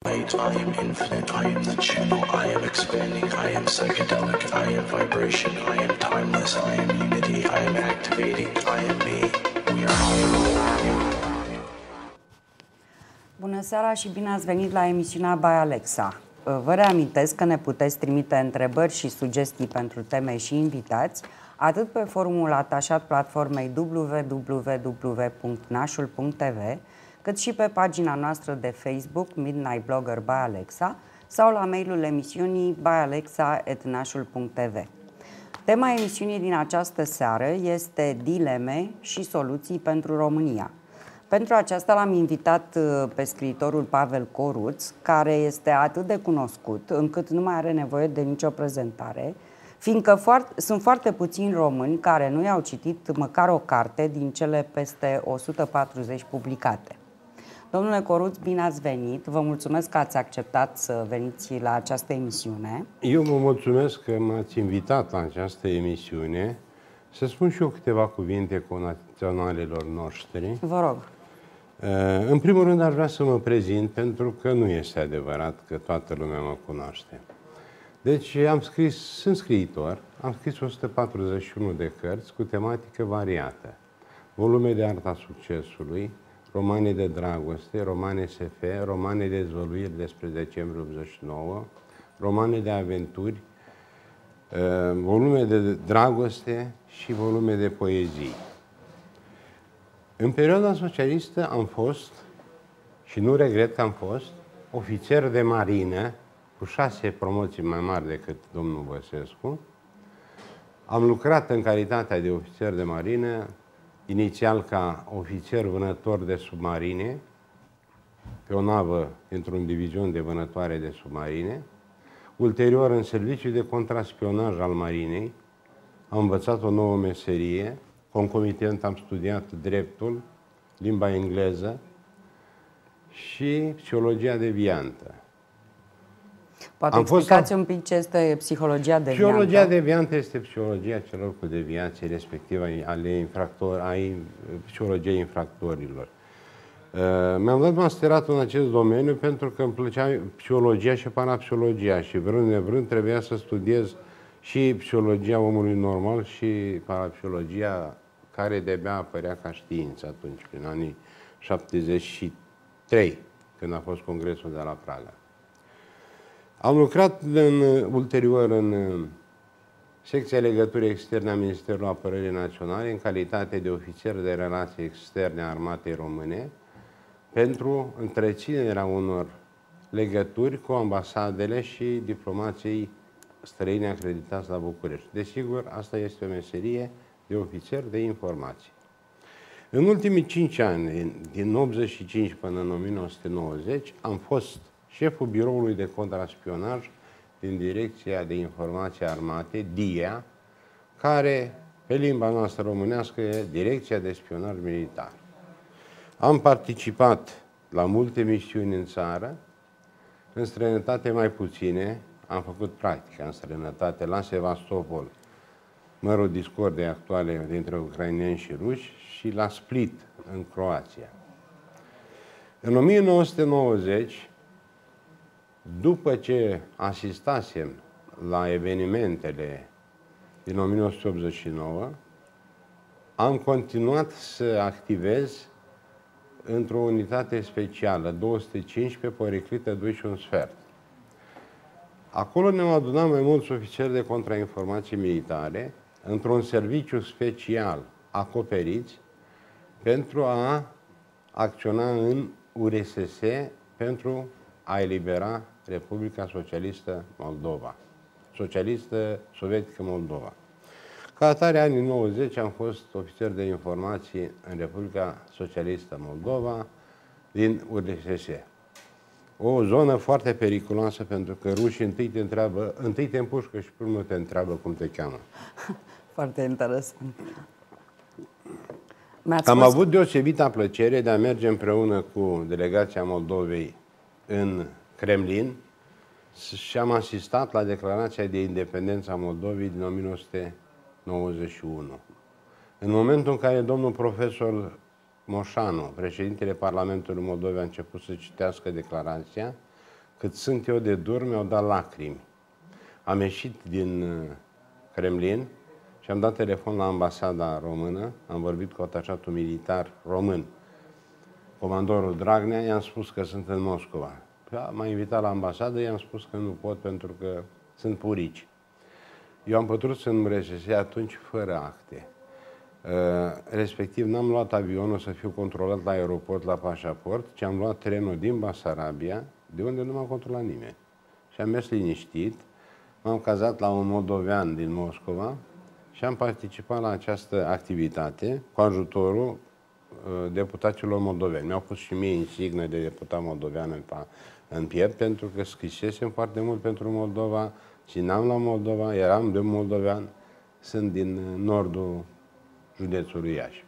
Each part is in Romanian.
I am infinite, I am the channel, I am expanding, I am psychedelic, I am vibration, I am timeless, I am unity, I am activating, I am me. We are all. Bună seara și bine ați venit la emisiunea By Alexa. Vă reamintesc că ne puteți trimite întrebări și sugestii pentru teme și invitați, atât pe forumul atașat platformei www.nașul.tv, cât și pe pagina noastră de Facebook Midnight Blogger by Alexa sau la mailul emisiunii byalexa@nașul.tv. Tema emisiunii din această seară este dileme și soluții pentru România. Pentru aceasta l-am invitat pe scriitorul Pavel Coruț, care este atât de cunoscut încât nu mai are nevoie de nicio prezentare, fiindcă sunt foarte puțini români care nu i-au citit măcar o carte din cele peste 140 publicate. Domnule Coruț, bine ați venit! Vă mulțumesc că ați acceptat să veniți la această emisiune. Eu vă mulțumesc că m-ați invitat la această emisiune. Să spun și eu câteva cuvinte conaționalilor noștri. Vă rog. În primul rând aș vrea să mă prezint, pentru că nu este adevărat că toată lumea mă cunoaște. Deci sunt scriitor, am scris 141 de cărți cu tematică variată. Volume de arta succesului, romane de dragoste, romane SF, romane de dezvăluiri despre decembrie 89, romane de aventuri, volume de dragoste și volume de poezii. În perioada socialistă am fost, și nu regret că am fost, ofițer de marină, cu 6 promoții mai mari decât domnul Băsescu. Am lucrat în calitatea de ofițer de marină, inițial ca ofițer vânător de submarine, pe o navă într-un divizion de vânătoare de submarine, ulterior în serviciu de contraspionaj al marinei. Am învățat o nouă meserie, concomitent am studiat dreptul, limba engleză și psihologia deviantă. Poate explicați un pic ce este psihologia deviantă? Psihologia deviantă este psihologia celor cu deviații, respectiv ai psihologiei infractorilor. Mi-am dat masteratul în acest domeniu pentru că îmi plăcea psihologia și parapsihologia și vrând nevrând trebuia să studiez și psihologia omului normal și parapsihologia care de-abia apărea ca știință atunci, prin anii 73, când a fost congresul de la Praga. Am lucrat ulterior în secția legăturii externe a Ministerului Apărării Naționale în calitate de ofițer de relații externe a Armatei Române pentru întreținerea unor legături cu ambasadele și diplomații străini acreditați la București. Desigur, asta este o meserie de ofițer de informații. În ultimii 5 ani, din 85 până în 1990, am fost șeful biroului de contraspionaj din Direcția de Informații Armate, DIA, care, pe limba noastră românească, e Direcția de Spionaj Militar. Am participat la multe misiuni în țară, în străinătate mai puține. Am făcut practică în străinătate la Sevastopol, mărul discordiei actuale dintre ucraineni și ruși, și la Split, în Croația. În 1990, după ce asistasem la evenimentele din 1989, am continuat să activez într-o unitate specială, 215, Poriclită 2 și un sfert. Acolo ne-am adunat mai mulți ofițeri de contrainformații militare într-un serviciu special acoperiți pentru a acționa în URSS pentru a elibera Republica Socialistă Moldova, Socialistă Sovietică Moldova. Ca atare, anii 90 am fost ofițer de informații în Republica Socialistă Moldova din URSS. O zonă foarte periculoasă, pentru că rușii întâi te împușcă și pe urmă te întreabă cum te cheamă. Foarte interesant. Am avut deosebită plăcere de a merge împreună cu delegația Moldovei în Kremlin și am asistat la declarația de independență a Moldovei din 1991. În momentul în care domnul profesor Moșanu, președintele Parlamentului Moldovei, a început să citească declarația, cât sunt eu de dur, mi-au dat lacrimi. Am ieșit din Kremlin și am dat telefon la ambasada română, am vorbit cu atașatul militar român, comandorul Dragnea, i-am spus că sunt în Moscova. M-a invitat la ambasadă, i-am spus că nu pot pentru că sunt purici. Eu am putut să-mi RSS atunci fără acte. Respectiv, n-am luat avionul să fiu controlat la aeroport, la pașaport, ci am luat trenul din Basarabia, de unde nu m-a controlat nimeni. Și am mers liniștit, m-am cazat la un moldovean din Moscova și am participat la această activitate cu ajutorul deputaților moldoveni. Mi-au pus și mie insignă de deputat moldovean în piept, pentru că scrisesem foarte mult pentru Moldova, țineam la Moldova, eram de moldovean, sunt din nordul județului Iași.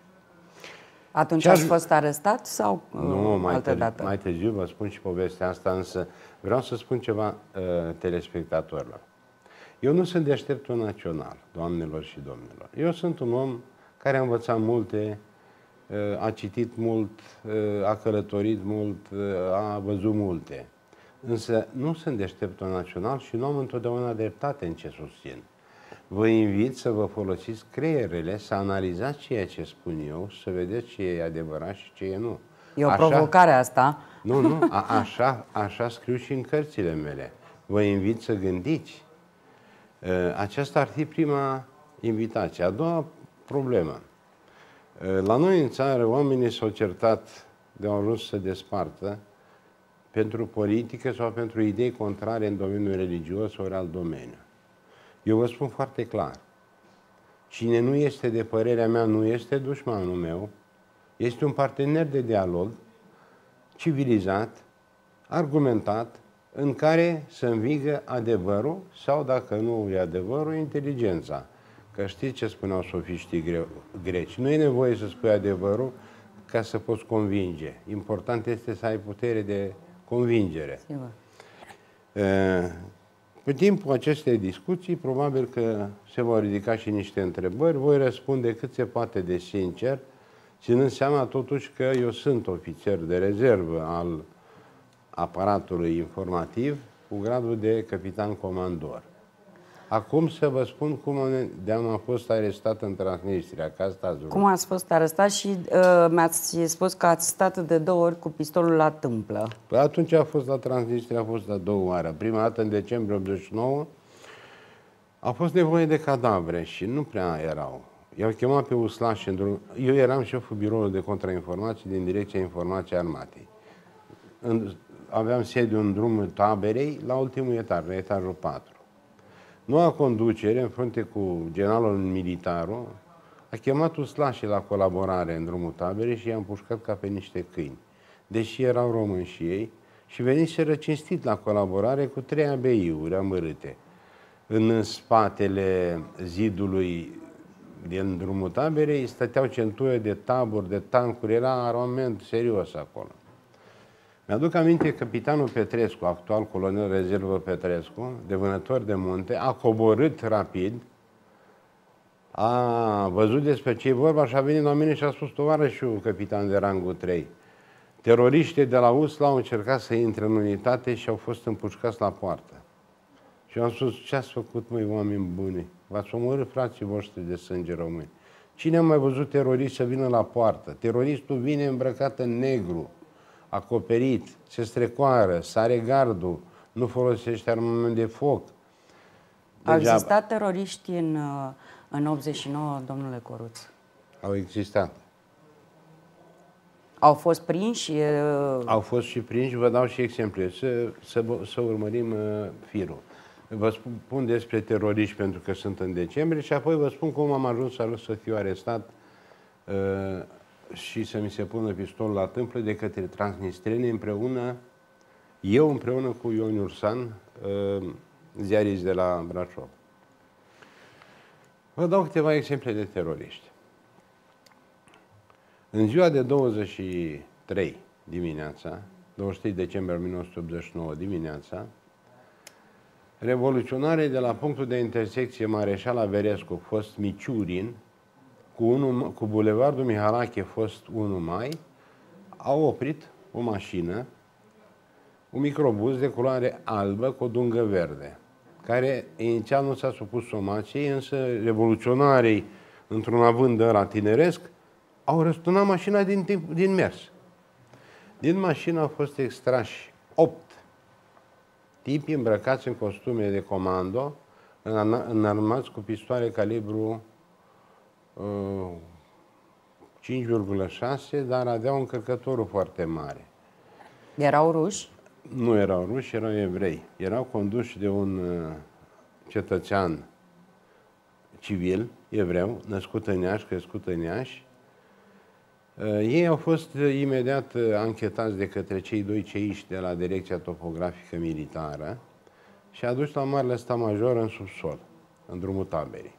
Atunci ați fost arestat sau nu, altă dată? Mai târziu vă spun și povestea asta, însă vreau să spun ceva telespectatorilor. Eu nu sunt deșteptul național, doamnelor și domnilor. Eu sunt un om care a învățat multe, a citit mult, a călătorit mult, a văzut multe. Însă nu sunt deșteptul național și nu am întotdeauna dreptate în ce susțin. Vă invit să vă folosiți creierele, să analizați ceea ce spun eu, să vedeți ce e adevărat și ce e nu. E o provocare asta. Nu, așa scriu și în cărțile mele. Vă invit să gândiți. Aceasta ar fi prima invitație. A doua problemă. La noi în țară oamenii s-au certat de au ajuns să se despartă pentru politică sau pentru idei contrare în domeniul religios ori alt domeniu. Eu vă spun foarte clar. Cine nu este de părerea mea nu este dușmanul meu, este un partener de dialog civilizat, argumentat, în care să învigă adevărul sau, dacă nu e adevărul, inteligența. Că știți ce spuneau sofiștii greci? Nu e nevoie să spui adevărul ca să poți convinge. Important este să ai putere de convingere. Sigur. Pe timpul acestei discuții, probabil că se vor ridica și niște întrebări. Voi răspunde cât se poate de sincer, ținând seama totuși că eu sunt ofițer de rezervă al aparatului informativ cu gradul de capitan comandor. Acum să vă spun cum am fost arestat în Transnistria, că asta ați vrut. Cum ați fost arestat și mi-ați spus că ați stat de 2 ori cu pistolul la tâmplă. Păi atunci a fost la Transnistria, a fost la 2 oară. Prima dată în decembrie 89 a fost nevoie de cadavre și nu prea erau. I-au chemat pe uslași în drum. Eu eram șeful biroului de contrainformații din Direcția Informației Armatei. Aveam sediu în drumul taberei, la ultimul etaj, la etajul 4. Noua conducere, în frunte cu generalul militarul, a chemat uslașii la colaborare în drumul taberei și i-a împușcat ca pe niște câini. Deși erau români și ei, și veniseră cinstit la colaborare cu 3 ABI-uri amărâte. În spatele zidului din drumul taberei stăteau centuri de taburi, de tancuri, era armament serios acolo. Mi-aduc aminte, capitanul Petrescu, actual colonel rezervă Petrescu, de vânător de munte, a coborât rapid, a văzut despre ce e vorba și a venit la mine și a spus: tovarășul capitan de rangul 3, teroriștii de la USLA au încercat să intre în unitate și au fost împușcați la poartă. Și eu am spus: ce ați făcut, măi, oameni buni? V-ați omorât frații voștri de sânge români. Cine a mai văzut teroriști să vină la poartă? Teroristul vine îmbrăcat în negru, acoperit, se strecoară, sare gardul, nu folosește armament de foc. Au existat teroriști în 89, domnule Coruț? Au existat. Au fost prinși? Au fost și prinși, vă dau și exemple, să urmărim firul. Vă spun despre teroriști pentru că sunt în decembrie și apoi vă spun cum am ajuns să fiu arestat și să mi se pună pistolul la tâmplă de către transnistreni împreună cu Ion Ursan, ziarist de la Brașov. Vă dau câteva exemple de teroriști. În ziua de 23 dimineața, 23 decembrie 1989 dimineața, revoluționarii de la punctul de intersecție Mareșal Averescu, fost Miciurin, cu bulevardul Mihalache, fost 1 Mai, au oprit o mașină un microbuz de culoare albă cu o dungă verde, care inițial nu s-a supus somației, însă revoluționarii, într-un avânt ăla tineresc, au răsturnat mașina din mers. Din mașină au fost extrași 8 tipi îmbrăcați în costume de comando, înarmați cu pistoale calibru 5,6, dar aveau încărcătorul foarte mare. Erau ruși? Nu erau ruși, erau evrei. Erau conduși de un cetățean civil, evreu, născut în Iași, crescut în Iași. Ei au fost imediat anchetați de către cei 2 ceiști de la Direcția Topografică Militară și aduși la Marele Stat-Major în subsol, în drumul taberii.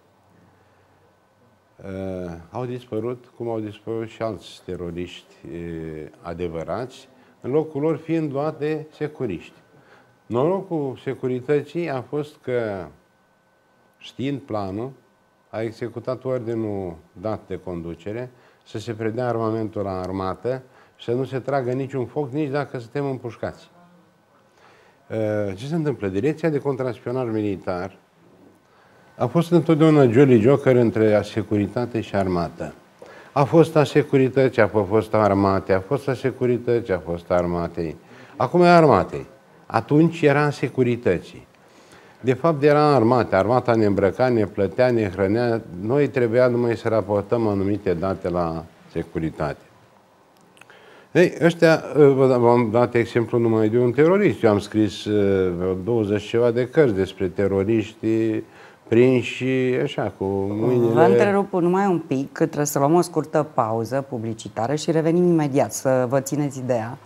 Au dispărut, cum au dispărut și alți teroriști adevărați, în locul lor fiind luate securiști. Norocul securității a fost că, știind planul, a executat ordinul dat de conducere să se predea armamentul la armată și să nu se tragă niciun foc, nici dacă suntem împușcați. Ce se întâmplă? Direcția de contraspionaj militar a fost întotdeauna jolly joker între securitate și armată. A fost a securității, a fost a armatei, a fost a securității, a fost a armatei. Acum e armatei. Atunci era a securității. De fapt era armata. Armata ne îmbrăca, ne plătea, ne hrănea. Noi trebuia numai să raportăm anumite date la securitate. Ei, ăștia, v-am dat exemplu numai de un terorist. Eu am scris 20 ceva de cărți despre teroriști prinși așa, cu mâinile... Vă întrerup numai un pic, că trebuie să luăm o scurtă pauză publicitară și revenim imediat, să vă țineți ideea.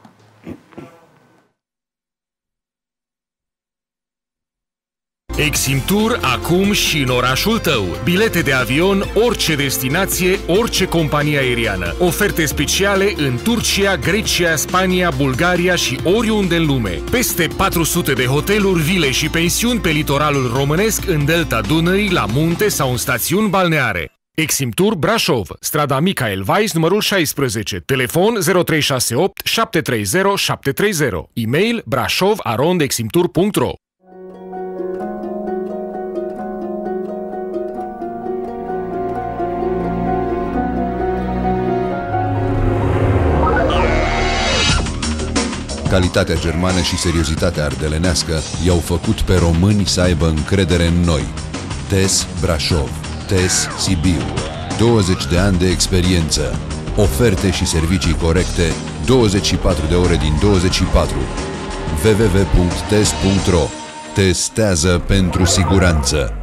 Eximtur acum și în orașul tău. Bilete de avion, orice destinație, orice companie aeriană. Oferte speciale în Turcia, Grecia, Spania, Bulgaria și oriunde în lume. Peste 400 de hoteluri, vile și pensiuni pe litoralul românesc, în delta Dunării, la munte sau în stațiuni balneare. Eximtur Brașov, strada Michael Weiss, numărul 16, telefon 0368 730 730, e-mail brașov@eximtur.ro. Calitatea germană și seriozitatea ardelenească i-au făcut pe români să aibă încredere în noi. TES Brașov, TES Sibiu, 20 de ani de experiență, oferte și servicii corecte, 24 de ore din 24. www.tes.ro. Testează pentru siguranță.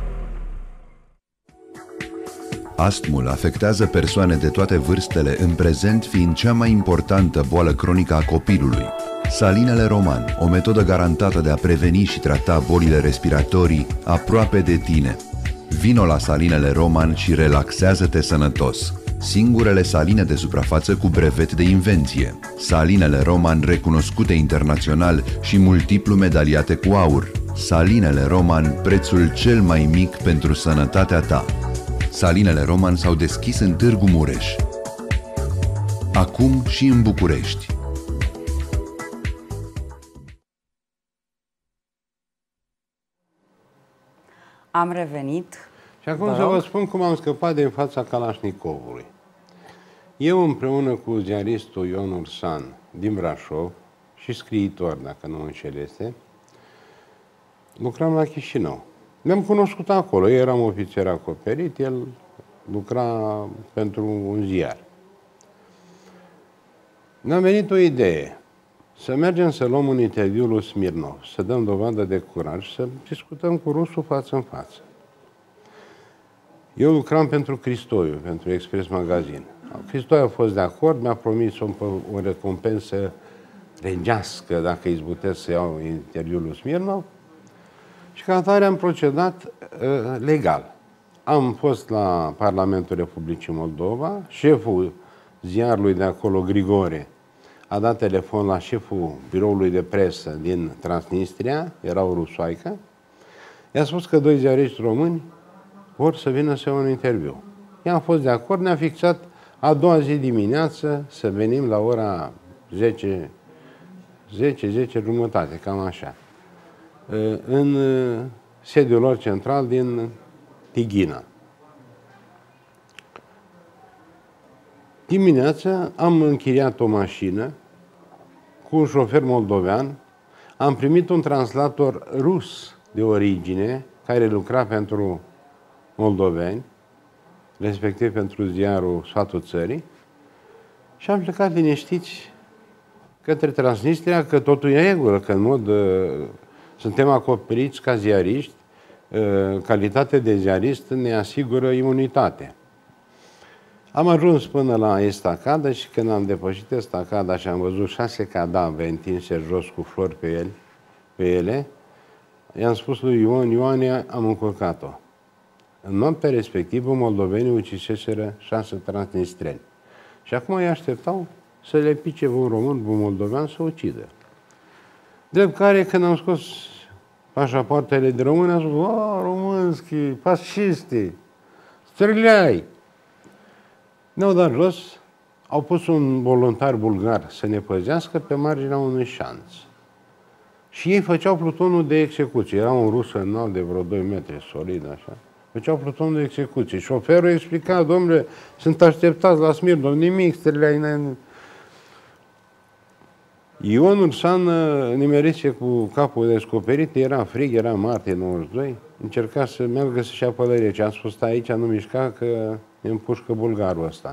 Astmul afectează persoane de toate vârstele, în prezent fiind cea mai importantă boală cronică a copilului. Salinele Roman, o metodă garantată de a preveni și trata bolile respiratorii, aproape de tine. Vino la Salinele Roman și relaxează-te sănătos. Singurele saline de suprafață cu brevet de invenție. Salinele Roman recunoscute internațional și multiplu medaliate cu aur. Salinele Roman, prețul cel mai mic pentru sănătatea ta. Salinele Roman s-au deschis în Târgu Mureș. Acum și în București. Am revenit. Și acum să vă spun cum am scăpat din fața Kalashnikovului. Eu împreună cu ziaristul Ion Ursan din Brașov și scriitor, dacă nu mă înșel este, lucram la Chișinău. Ne-am cunoscut acolo, eu eram ofițer acoperit, el lucra pentru un ziar. Ne-a venit o idee, să mergem să luăm un interviu lui Smirnov, să dăm dovadă de curaj, să discutăm cu rusul față în față. Eu lucram pentru Cristoiu, pentru Express Magazin. Cristoiu a fost de acord, mi-a promis o recompensă regească dacă izbutesc să iau interviul lui Smirnov și ca atare am procedat legal. Am fost la Parlamentul Republicii Moldova, șeful ziarului de acolo, Grigore, a dat telefon la șeful biroului de presă din Transnistria, era o rusoaică, i-a spus că 2 ziariști români vor să vină să iau un interviu. I-am fost de acord, ne-a fixat a doua zi dimineață să venim la ora 10 10 jumătate, cam așa, în sediul lor central din Tighina. Dimineața am închiriat o mașină cu un șofer moldovean, am primit un translator rus de origine, care lucra pentru moldoveni, respectiv pentru ziarul Sfatul Țării, și am plecat liniștiți către Transnistria, că totul e în regulă, că în mod suntem acoperiți ca ziariști, calitatea de ziarist ne asigură imunitate. Am ajuns până la estacadă și când am depășit estacada și am văzut 6 cadavre întinse jos cu flori pe ele, i-am spus lui Ioane, am încurcat-o. În noaptea respectivă, moldovenii uciseseră 6 transnistreni. Și acum îi așteptau să le pice un român, un moldovean, să ucidă. Drept care, când am scos pașapoartele de români, am spus, românski, fascisti, străleai! Ne-au dat jos, au pus un voluntar bulgar să ne păzească pe marginea unui șanț. Și ei făceau plutonul de execuție. Era un rus înalt de vreo 2 metri, solid, așa. Făceau plutonul de execuție. Șoferul explica, domnule, sunt așteptați la Smirnov, nimic, străleai. Ion Ursan nimerise cu capul descoperit, era frig, era martie 92, încerca să meargă să-și ia pălărie. Ce am spus, stai aici, nu mișca, că ne împușcă bulgarul ăsta.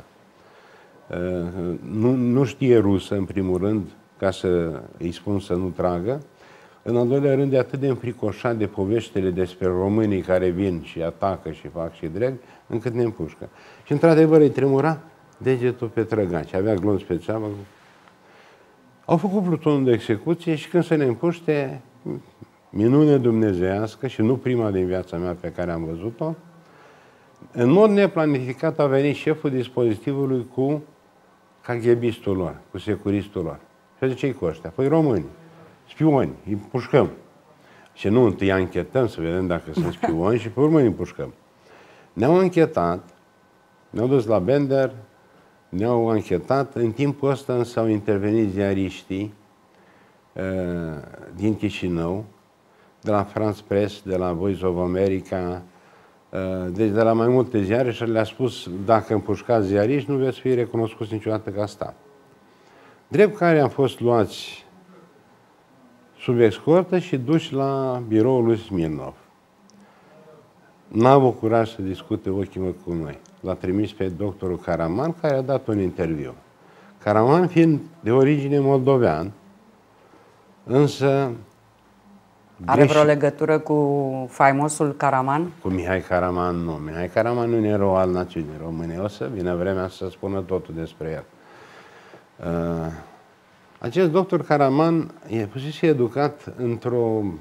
Nu știe rusă, în primul rând, ca să îi spun să nu tragă. În al doilea rând, e atât de înfricoșat de poveștile despre românii care vin și atacă și fac și dreg, încât ne împușcă. Și într-adevăr îi tremura degetul pe trăgaci. Avea glonț pe țeavă. Au făcut plutonul de execuție și când se ne împuște, minune dumnezeiască și nu prima din viața mea pe care am văzut-o, în mod neplanificat a venit șeful dispozitivului cu KGB-istul lor, cu securistul lor. Și zice, ce-i cu ăștia? Păi români, spioni, îi împușcăm. Și nu, întâi anchetăm să vedem dacă sunt spioni și pe urmă îi împușcăm. Ne-au anchetat, ne-au dus la Bender, ne-au anchetat. În timpul ăsta însă au intervenit ziariștii din Chișinău, de la France Press, de la Voice of America, deci de la mai multe ziare și le-a spus, dacă împușcați ziariști, nu veți fi recunoscuți niciodată ca stat. Drept care am fost luați sub escortă și duși la biroul lui Smirnov. N-a avut curaj să discute ochii mă cu noi. L-a trimis pe doctorul Karaman, care a dat un interviu. Karaman fiind de origine moldovean, însă... Are vreo legătură cu faimosul Karaman? Cu Mihai Karaman, nu. Mihai Karaman nu e un erou al națiunii române. O să vină vremea să spună totul despre el. Acest doctor Karaman e fusese educat într-un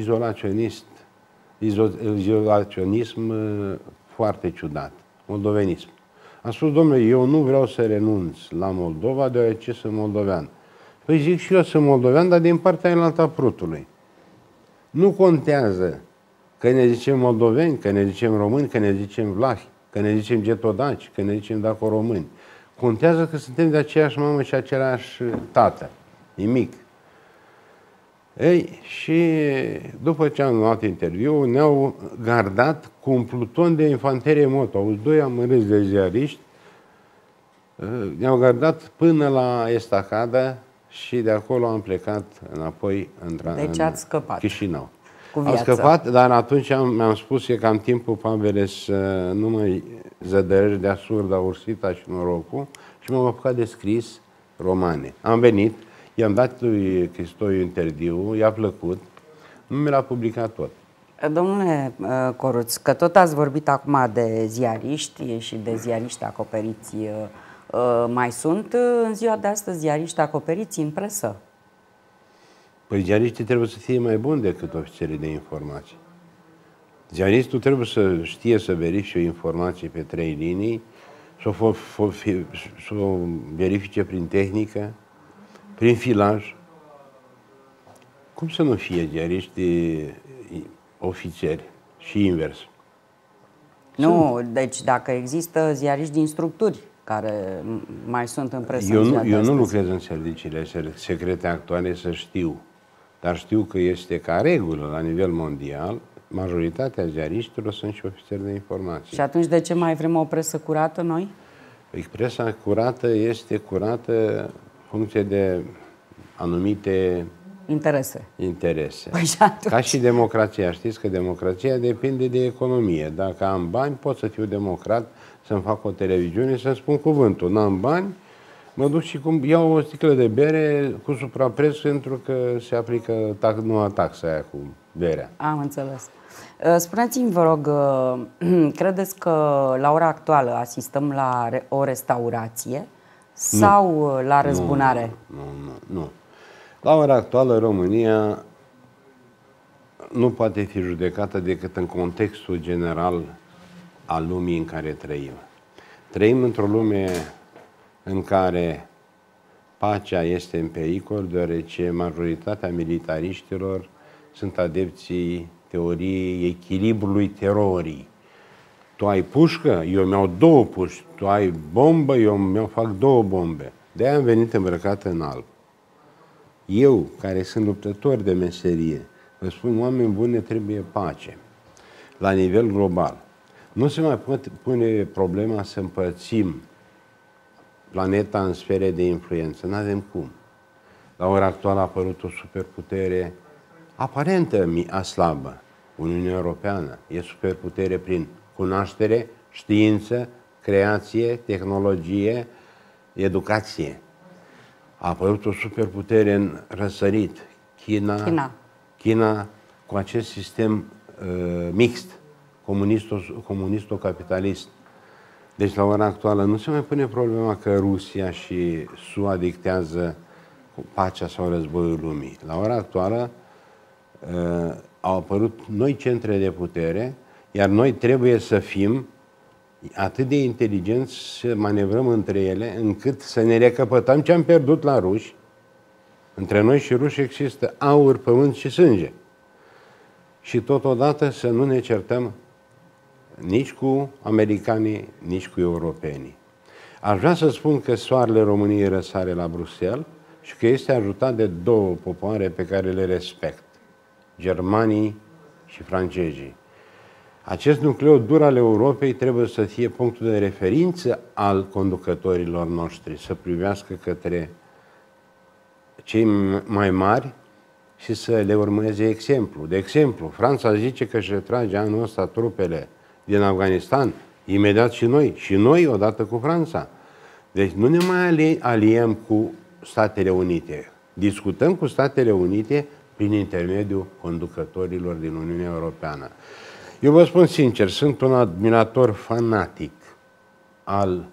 izolaționism foarte ciudat, moldovenism. Am spus, domnule, eu nu vreau să renunț la Moldova, deoarece sunt moldovean. Păi zic și eu sunt moldovean, dar din partea înaltă a prutului. Nu contează că ne zicem moldoveni, că ne zicem români, că ne zicem vlahi, că ne zicem getodaci, că ne zicem daco-români. Contează că suntem de aceeași mamă și același tată. Nimic. Ei, și după ce am luat interviu, ne-au gardat cu un pluton de infanterie moto. Auzi, 2 amărâți de ziariști, ne-au gardat până la estacadă și de acolo am plecat înapoi în Chișinău. Am scăpat, dar atunci mi-am spus că am timpul, Pavele, să nu mai zădărești de Surda, Ursita și Norocul și m-am apucat de scris romane. Am venit, i-am dat lui Cristoiu interviu, i-a plăcut, nu mi l-a publicat tot. Domnule Coruț, că tot ați vorbit acum de ziariști și de ziariști acoperiți, mai sunt în ziua de astăzi ziariști acoperiți în presă? Păi ziariștii trebuie să fie mai buni decât ofițerii de informații. Ziaristul trebuie să știe să verifice o informație pe 3 linii, să o verifice prin tehnică, prin filaj. Cum să nu fie ziariști ofițeri și invers? Nu, deci dacă există ziariști din structuri care mai sunt în presă. Eu nu lucrez în serviciile secrete actuale, să știu. Dar știu că este ca regulă, la nivel mondial, majoritatea ziariștilor sunt și ofițeri de informații. Și atunci de ce mai vrem o presă curată noi? Păi presa curată este curată în funcție de anumite interese. Păi și atunci... Ca și democrația. Știți că democrația depinde de economie. Dacă am bani, pot să fiu democrat, să-mi fac o televiziune, să-mi spun cuvântul. N-am bani, mă duc și iau o sticlă de bere cu suprapreț pentru că se aplică noua taxă aia cu berea. Am înțeles. Spuneți-mi, vă rog, credeți că la ora actuală asistăm la o restaurație sau la răzbunare? Nu. La ora actuală, România nu poate fi judecată decât în contextul general al lumii în care trăim. Trăim într-o lume în care pacea este în pericol, deoarece majoritatea militariștilor sunt adepții teoriei echilibrului terorii. Tu ai pușcă, eu mi-au 2 puști. Tu ai bombă, eu mi-au fac 2 bombe. De-aia am venit îmbrăcat în alb. Eu, care sunt luptător de meserie, vă spun, oameni buni, ne trebuie pace. La nivel global. Nu se mai pune problema să împărțim planeta în sfere de influență. N-avem cum. La ora actuală a apărut o superputere aparentă slabă. Uniunea Europeană e superputere prin cunoaștere, știință, creație, tehnologie, educație. A apărut o superputere în răsărit. China cu acest sistem mixt, comunisto-capitalist. Deci la ora actuală nu se mai pune problema că Rusia și SUA dictează pacea sau războiul lumii. La ora actuală au apărut noi centre de putere, iar noi trebuie să fim atât de inteligenți să manevrăm între ele, încât să ne recăpătăm ce am pierdut la ruși. Între noi și ruși există aur, pământ și sânge. Și totodată să nu ne certăm nici cu americanii, nici cu europenii. Aș vrea să spun că soarele României răsare la Bruxelles și că este ajutat de 2 popoare pe care le respect, germanii și francezii. Acest nucleu dur al Europei trebuie să fie punctul de referință al conducătorilor noștri, să privească către cei mai mari și să le urmeze exemplu. De exemplu, Franța zice că își retrage anul ăsta trupele din Afganistan, imediat și noi odată cu Franța. Deci nu ne mai aliem cu Statele Unite. Discutăm cu Statele Unite prin intermediul conducătorilor din Uniunea Europeană. Eu vă spun sincer, sunt un admirator fanatic al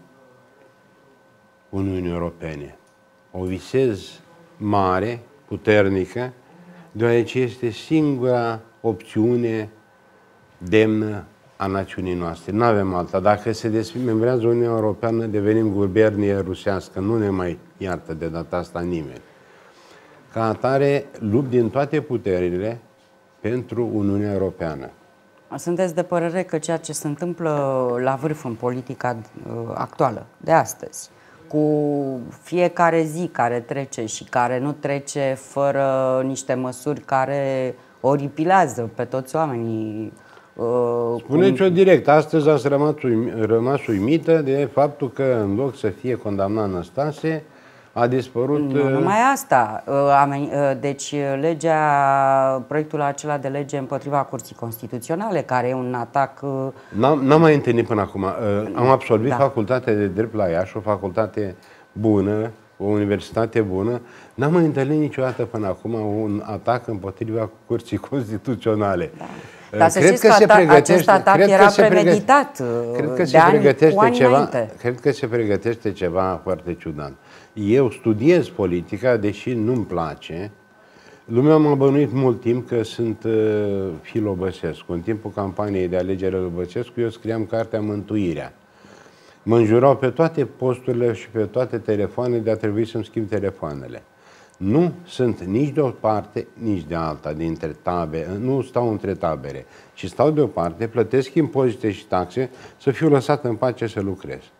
Uniunii Europene. O visez mare, puternică, deoarece este singura opțiune demnă a națiunii noastre. Nu avem alta. Dacă se desmembrează Uniunea Europeană, devenim gubernie rusească. Nu ne mai iartă de data asta nimeni. Ca atare, lupt din toate puterile pentru Uniunea Europeană. Sunteți de părere că ceea ce se întâmplă la vârf în politica actuală, de astăzi, cu fiecare zi care trece și care nu trece fără niște măsuri care oripilează pe toți oamenii. Spuneți-o direct, astăzi ați rămas uimită de faptul că în loc să fie condamnat Năstase, a dispărut... Nu numai asta. Deci proiectul acela de lege împotriva Curții Constituționale, care e un atac... N-am mai întâlnit până acum. Am absolvit facultatea de drept la Iași, o facultate bună, o universitate bună. N-am mai întâlnit niciodată până acum un atac împotriva Curții Constituționale. Da. Dar să știți că acest atac era premeditat de ani înainte. Cred că se pregătește ceva foarte ciudat. Eu studiez politica, deși nu-mi place. Lumea m-a bănuit mult timp că sunt Filo Băsescu. În timpul campaniei de alegere lui Băsescu, eu scriam cartea Mântuirea. Mă înjurau pe toate posturile și pe toate telefoanele de a trebui să-mi schimb telefoanele. Nu sunt nici de o parte, nici de alta dintre tabere, nu stau între tabere, ci stau deoparte, plătesc impozite și taxe să fiu lăsat în pace să lucrez.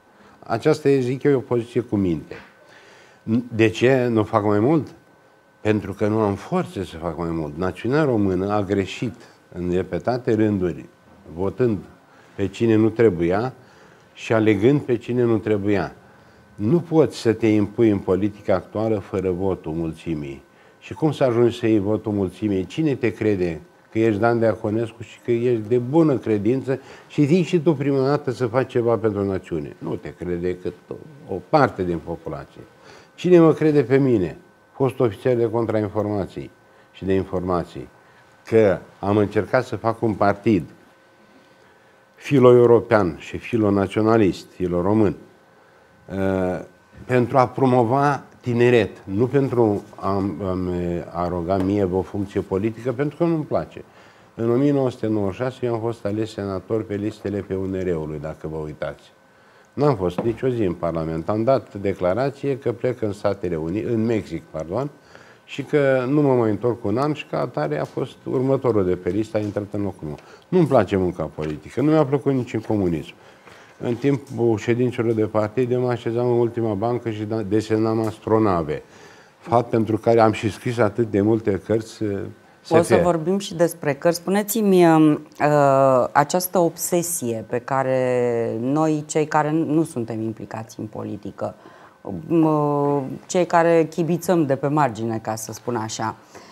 Aceasta e, zic eu, o poziție cu minte. De ce nu fac mai mult? Pentru că nu am forțe să fac mai mult. Națiunea română a greșit în repetate rânduri, votând pe cine nu trebuia și alegând pe cine nu trebuia. Nu poți să te impui în politica actuală fără votul mulțimii. Și cum să ajungi să iei votul mulțimii? Cine te crede că ești Dan Deaconescu și că ești de bună credință și zici și tu prima dată să faci ceva pentru națiune? Nu te crede decât o parte din populație. Cine mă crede pe mine, fost ofițer de contrainformații și de informații, că am încercat să fac un partid filo-european și filo-naționalist, filo-român, pentru a promova tineret, nu pentru a-mi aroga mie o funcție politică, pentru că nu-mi place. În 1996 eu am fost ales senator pe listele PNR-ului, dacă vă uitați. N-am fost nicio zi în Parlament. Am dat declarație că plec în Statele Unite, în Mexic, pardon, și că nu mă mai întorc un an și ca atare a fost următorul de pe listă, a intrat în locul meu. Nu-mi place munca politică, nu mi-a plăcut nici în comunism. În timpul ședințelor de partid, eu mă așezam în ultima bancă și desenam astronave. Fapt pentru care am și scris atât de multe cărți. O să vorbim și despre cărți. Spuneți-mi această obsesie pe care noi, cei care nu suntem implicați în politică, cei care chibițăm de pe margine, ca să spun așa,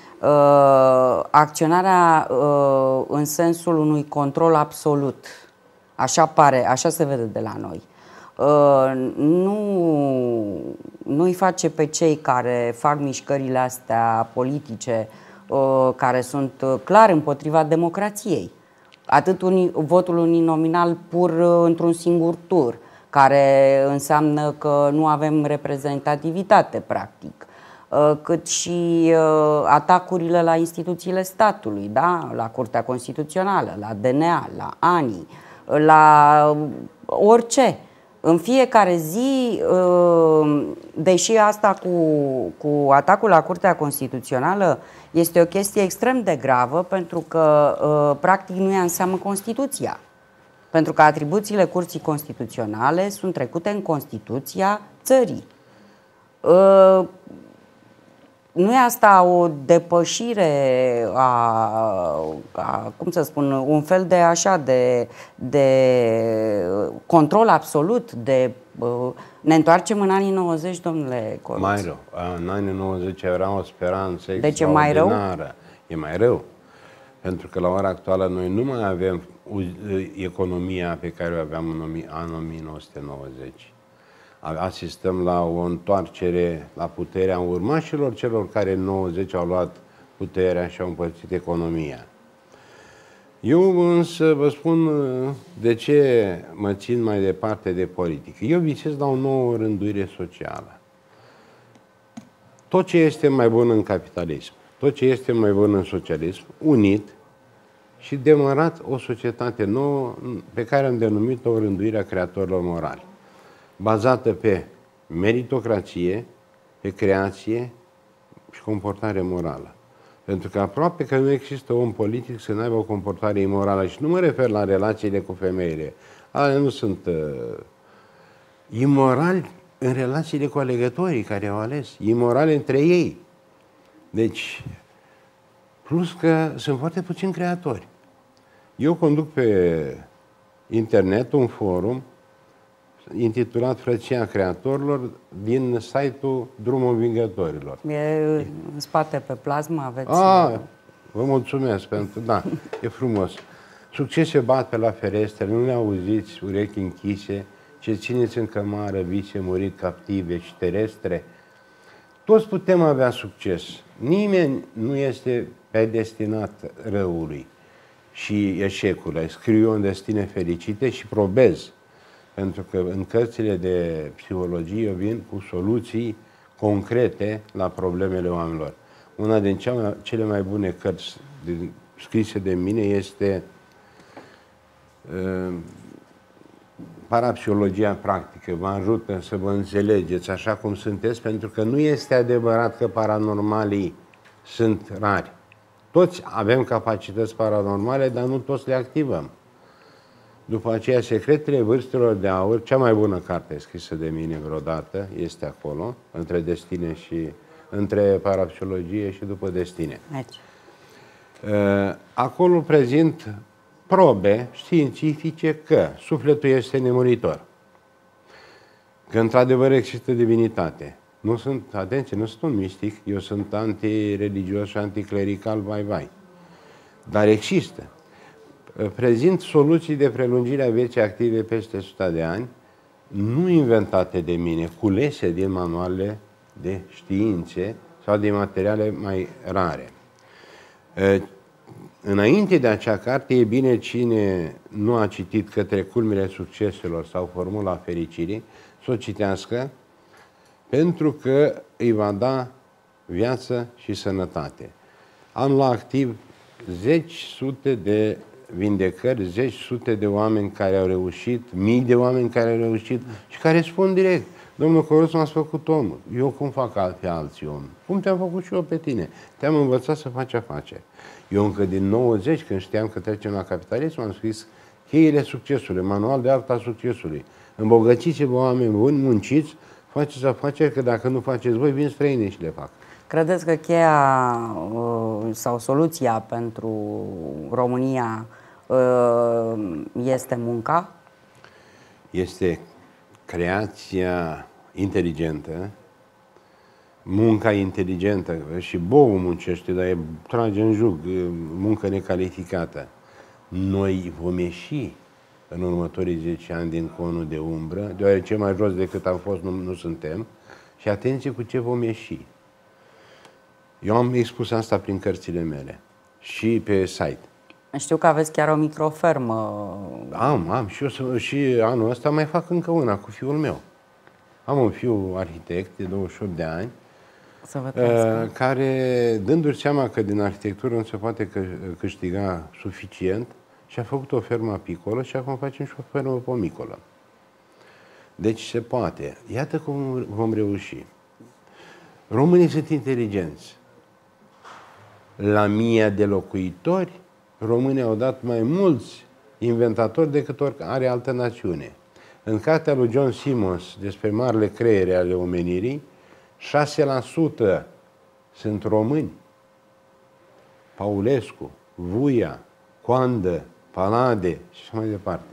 acționarea în sensul unui control absolut, așa pare, așa se vede de la noi, nu îi face pe cei care fac mișcările astea politice, care sunt clar împotriva democrației. Atât votul uninominal pur într-un singur tur, care înseamnă că nu avem reprezentativitate, practic, cât și atacurile la instituțiile statului, da? La Curtea Constituțională, la DNA, la ANI, la orice. În fiecare zi, deși asta cu atacul la Curtea Constituțională este o chestie extrem de gravă, pentru că practic nu ia în seamă Constituția. Pentru că atribuțiile Curții Constituționale sunt trecute în Constituția țării. Nu e asta o depășire cum să spun, un fel de așa de control absolut, ne întoarcem în anii 90, domnule Coruț. Mai rău. În anii 90 era o speranță extraordinară. Deci e mai rău? E mai rău. Pentru că la ora actuală noi nu mai avem economia pe care o aveam în anul 1990. Asistăm la o întoarcere la puterea urmașilor celor care în 90 au luat puterea și au împărțit economia. Eu însă vă spun de ce mă țin mai departe de politică. Eu visez la o nouă rânduire socială. Tot ce este mai bun în capitalism, tot ce este mai bun în socialism, unit și demarat o societate nouă pe care am denumit-o rânduirea creatorilor morali, bazată pe meritocrație, pe creație și comportare morală. Pentru că aproape că nu există om politic să nu aibă o comportare imorală. Și nu mă refer la relațiile cu femeile. Alea nu sunt imorali în relațiile cu alegătorii care au ales. Imorali între ei. Deci, plus că sunt foarte puțini creatori. Eu conduc pe internet un forum intitulat Frăția Creatorilor din site-ul Drumul Învingătorilor. E în spate pe plasmă, aveți... Vă mulțumesc pentru... Da, e frumos. Succese bat pe la ferestre, nu le auziți, urechi închise, ce țineți în cămară, vise, murit captive și terestre. Toți putem avea succes. Nimeni nu este predestinat răului și eșecului. Scriu eu în destine fericite și probez. Pentru că în cărțile de psihologie eu vin cu soluții concrete la problemele oamenilor. Una din cele mai bune cărți scrise de mine este Parapsihologia practică. Vă ajută să vă înțelegeți așa cum sunteți, pentru că nu este adevărat că paranormalii sunt rari. Toți avem capacități paranormale, dar nu toți le activăm. După aceea, Secretele Vârstelor de Aur, cea mai bună carte scrisă de mine vreodată, este acolo, între destine și între parapsihologie și după destine. Aici. Acolo prezint probe științifice că sufletul este nemuritor, că într-adevăr există divinitate. Nu sunt, atenție, nu sunt un mistic, eu sunt antireligios și anticlerical, vai. Dar există. Prezint soluții de prelungire a vieții active peste 100 de ani, nu inventate de mine, culese din manuale de științe sau din materiale mai rare. Înainte de acea carte, e bine cine nu a citit Către culmile succeselor sau Formula fericirii, să o citească, pentru că îi va da viață și sănătate. Am la activ sute de vindecări, sute de oameni care au reușit, mii de oameni care au reușit și care spun direct: domnul Coruț, m-ați făcut omul. Eu cum fac pe alții om? Cum te-am făcut și eu pe tine? Te-am învățat să faci afaceri. Eu încă din 90, când știam că trecem la capitalism, am scris Cheile succesului, manual de arta succesului. Îmbogățiți-vă, oameni buni, munciți, faceți afaceri, că dacă nu faceți voi, vin străinii și le fac. Credeți că cheia sau soluția pentru România este munca? Este creația inteligentă, munca inteligentă. Și boul muncește, dar trage în jug, muncă necalificată. Noi vom ieși în următorii 10 ani din conul de umbră, deoarece mai jos decât am fost nu suntem. Și atenție cu ce vom ieși. Eu am expus asta prin cărțile mele și pe site. Știu că aveți chiar o microfermă. Am. Și anul ăsta mai fac încă una cu fiul meu. Am un fiu arhitect de 28 de ani, care, dându-și seama că din arhitectură nu se poate câștiga suficient, și-a făcut o fermă apicolă și acum facem și o fermă pomicolă. Deci se poate. Iată cum vom reuși. Românii sunt inteligenți. La 1000 de locuitori, românii au dat mai mulți inventatori decât oricare altă națiune. În cartea lui John Simmons despre marile creiere ale omenirii, 6% sunt români. Paulescu, Vuia, Coandă, Palade și așa mai departe.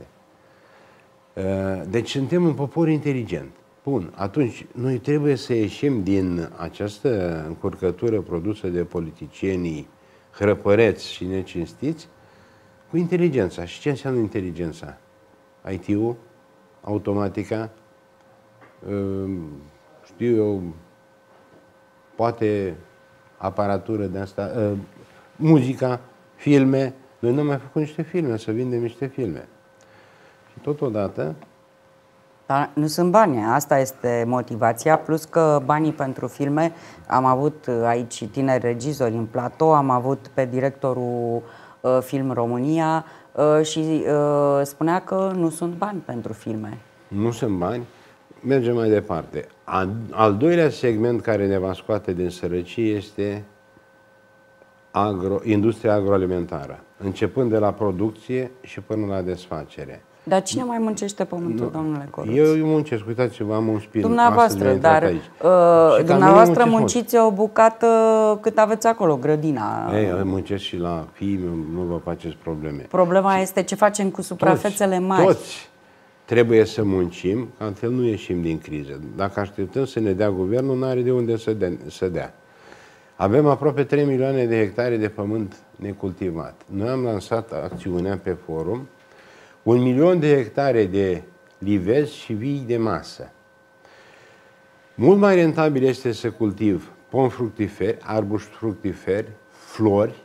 Deci suntem un popor inteligent. Bun, atunci noi trebuie să ieșim din această încurcătură produsă de politicienii hrăpăreți și necinstiți cu inteligența. Și ce înseamnă inteligența? IT-ul, automatica, știu eu, poate aparatură de asta, muzica, filme. Noi nu am mai făcut niște filme, să vindem niște filme. Și totodată... Dar nu sunt bani, asta este motivația, plus că banii pentru filme, am avut aici tineri regizori în platou, am avut pe directorul Film România și spunea că nu sunt bani pentru filme. Nu sunt bani? Mergem mai departe. Al doilea segment care ne va scoate din sărăcie este industria agroalimentară, începând de la producție și până la desfacere. Dar cine mai muncește pământul, domnule Coruț? Eu muncesc, uitați-vă, am un spin. Dumneavoastră, dar dumneavoastră munciți o bucată cât aveți acolo, grădina. Ei, muncesc și la fii, nu vă faceți probleme. Problema este ce facem cu suprafețele mari. Toți trebuie să muncim, că altfel nu ieșim din criză. Dacă așteptăm să ne dea guvernul, nu are de unde să dea. Avem aproape 3 milioane de hectare de pământ necultivat. Noi am lansat acțiunea pe forum, 1 milion de hectare de livezi și vii de masă. Mult mai rentabil este să cultiv pomi fructiferi, arbuși fructiferi, flori,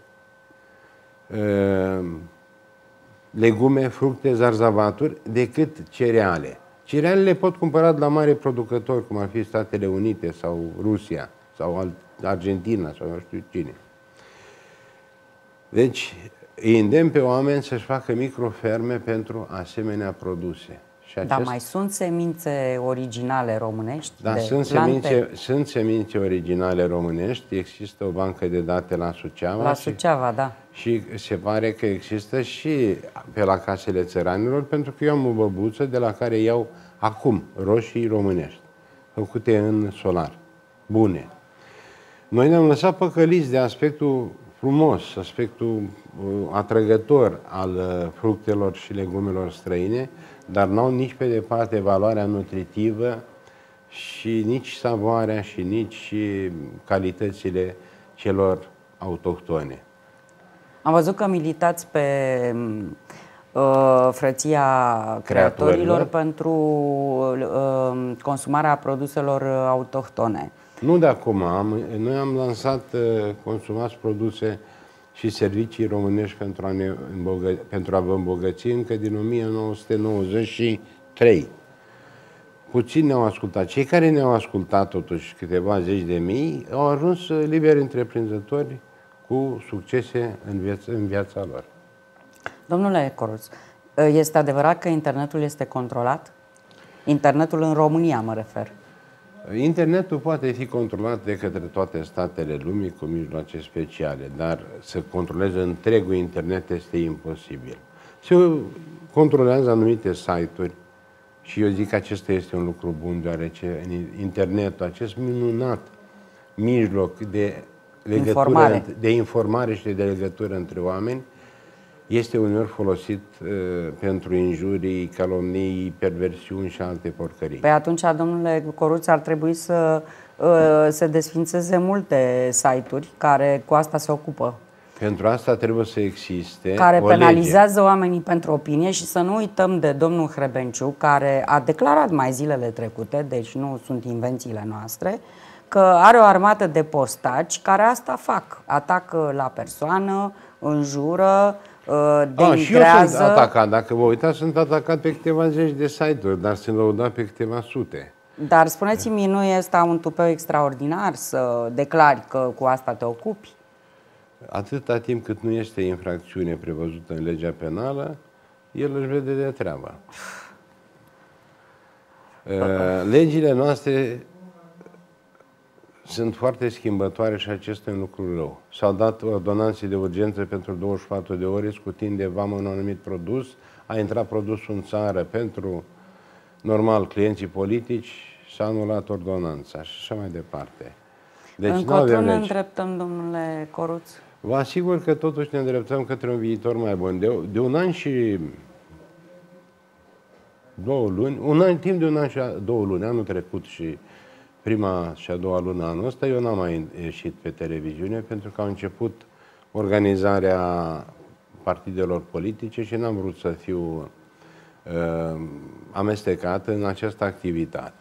legume, fructe, zarzavaturi, decât cereale. Cerealele pot cumpăra de la mari producători, cum ar fi Statele Unite sau Rusia sau Argentina sau nu știu cine. Deci, îi îndemn pe oameni să-și facă microferme pentru asemenea produse. Și Dar mai sunt semințe originale românești? Da, sunt semințe originale românești. Există o bancă de date la Suceava. La Suceava, da. Și se pare că există și pe la casele țăranilor, pentru că eu am o băbuță de la care iau acum roșii românești, făcute în solar, bune. Noi ne-am lăsat păcăliți de aspectul frumos, aspectul atrăgător al fructelor și legumelor străine, dar n-au nici pe departe valoarea nutritivă și nici savoarea și nici calitățile celor autohtone. Am văzut că militați pe Frăția Creatorilor pentru consumarea produselor autohtone. Nu de acum. Noi am lansat Consumați produse și servicii românești pentru a vă îmbogăți încă din 1993. Puțini ne-au ascultat. Cei care ne-au ascultat, totuși, câteva zeci de mii, au ajuns liberi întreprinzători cu succese în viața lor. Domnule Coruț, este adevărat că internetul este controlat? Internetul în România, mă refer. Internetul poate fi controlat de către toate statele lumii cu mijloace speciale, dar să controleze întregul internet este imposibil. Se controlează anumite site-uri și eu zic că acesta este un lucru bun, deoarece internetul, acest minunat mijloc de legătură, de informare și de legătură între oameni, este uneori folosit pentru injurii, calomnii, perversiuni și alte porcării. Păi atunci, domnule Coruț, ar trebui să se desfințeze multe site-uri care cu asta se ocupă. Pentru asta trebuie să existe care penalizează oamenii pentru opinie și să nu uităm de domnul Hrebenciu, care a declarat mai zilele trecute, deci nu sunt invențiile noastre, că are o armată de postaci care asta fac. Atacă la persoană, înjură, denigrează. Și eu sunt atacat. Dacă vă uitați, sunt atacat pe câteva zeci de site-uri, dar sunt lăudat pe câteva sute. Dar spuneți-mi, nu este un tupeu extraordinar să declari că cu asta te ocupi? Atâta timp cât nu este infracțiune prevăzută în legea penală, el își vede de treabă. Legile noastre sunt foarte schimbătoare și acesta e un lucru rău. S-au dat ordonanțe de urgență pentru 24 de ore, scutind de vamă un anumit produs, a intrat produsul în țară pentru, normal, clienții politici, s-a anulat ordonanța și așa mai departe. Deci încotro ne îndreptăm, domnule Coruț? Vă asigur că totuși ne îndreptăm către un viitor mai bun. De un an și 2 luni, timp de un an și 2 luni, anul trecut și prima și a doua lună anul ăsta, eu n-am mai ieșit pe televiziune pentru că a început organizarea partidelor politice și n-am vrut să fiu amestecat în această activitate.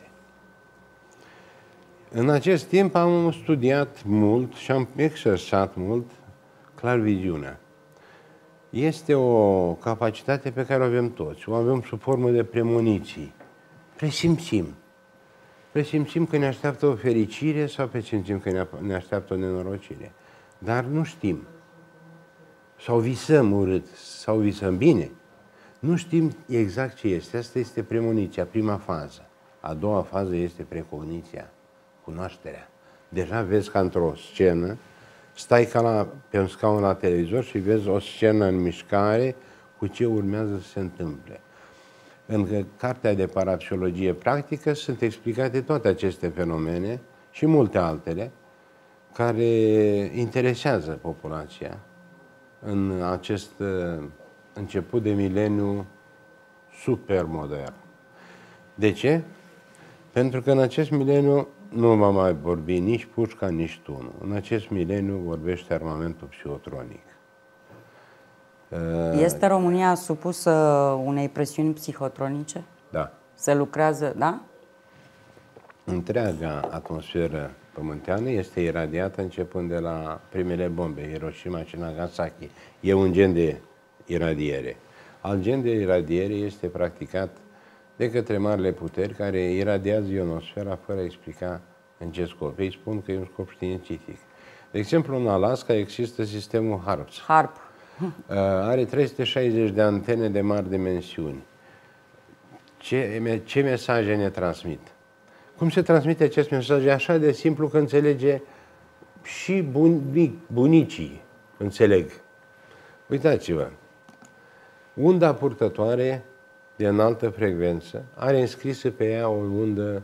În acest timp am studiat mult și am exersat mult clarviziunea. Este o capacitate pe care o avem toți. O avem sub formă de premoniții. Presimțim. Presimțim că ne așteaptă o fericire sau presimțim că ne așteaptă o nenorocire. Dar nu știm. Sau visăm urât, sau visăm bine. Nu știm exact ce este. Asta este premoniția, prima fază. A doua fază este precogniția, cunoașterea. Deja vezi ca într-o scenă, stai ca pe un scaun la televizor și vezi o scenă în mișcare cu ce urmează să se întâmple. În cartea de parapsihologie practică sunt explicate toate aceste fenomene și multe altele care interesează populația în acest început de mileniu supermodern. De ce? Pentru că în acest mileniu nu va mai vorbi nici pușca, nici tunul. În acest mileniu vorbește armamentul psihotronic. Este România supusă unei presiuni psihotronice? Da. Se lucrează, da? Întreaga atmosferă pământeană este iradiată începând de la primele bombe, Hiroshima și Nagasaki. E un gen de iradiere. Alt gen de iradiere este practicat de către marile puteri care iradiază ionosfera fără a explica în ce scop. Ei spun că e un scop științific. De exemplu, în Alaska există sistemul HARP. Are 360 de antene de mari dimensiuni. ce mesaje ne transmit. Cum se transmite acest mesaj? E așa de simplu că înțelege și bunicii înțeleg. Uitați-vă, unda purtătoare de înaltă frecvență are înscrisă pe ea o undă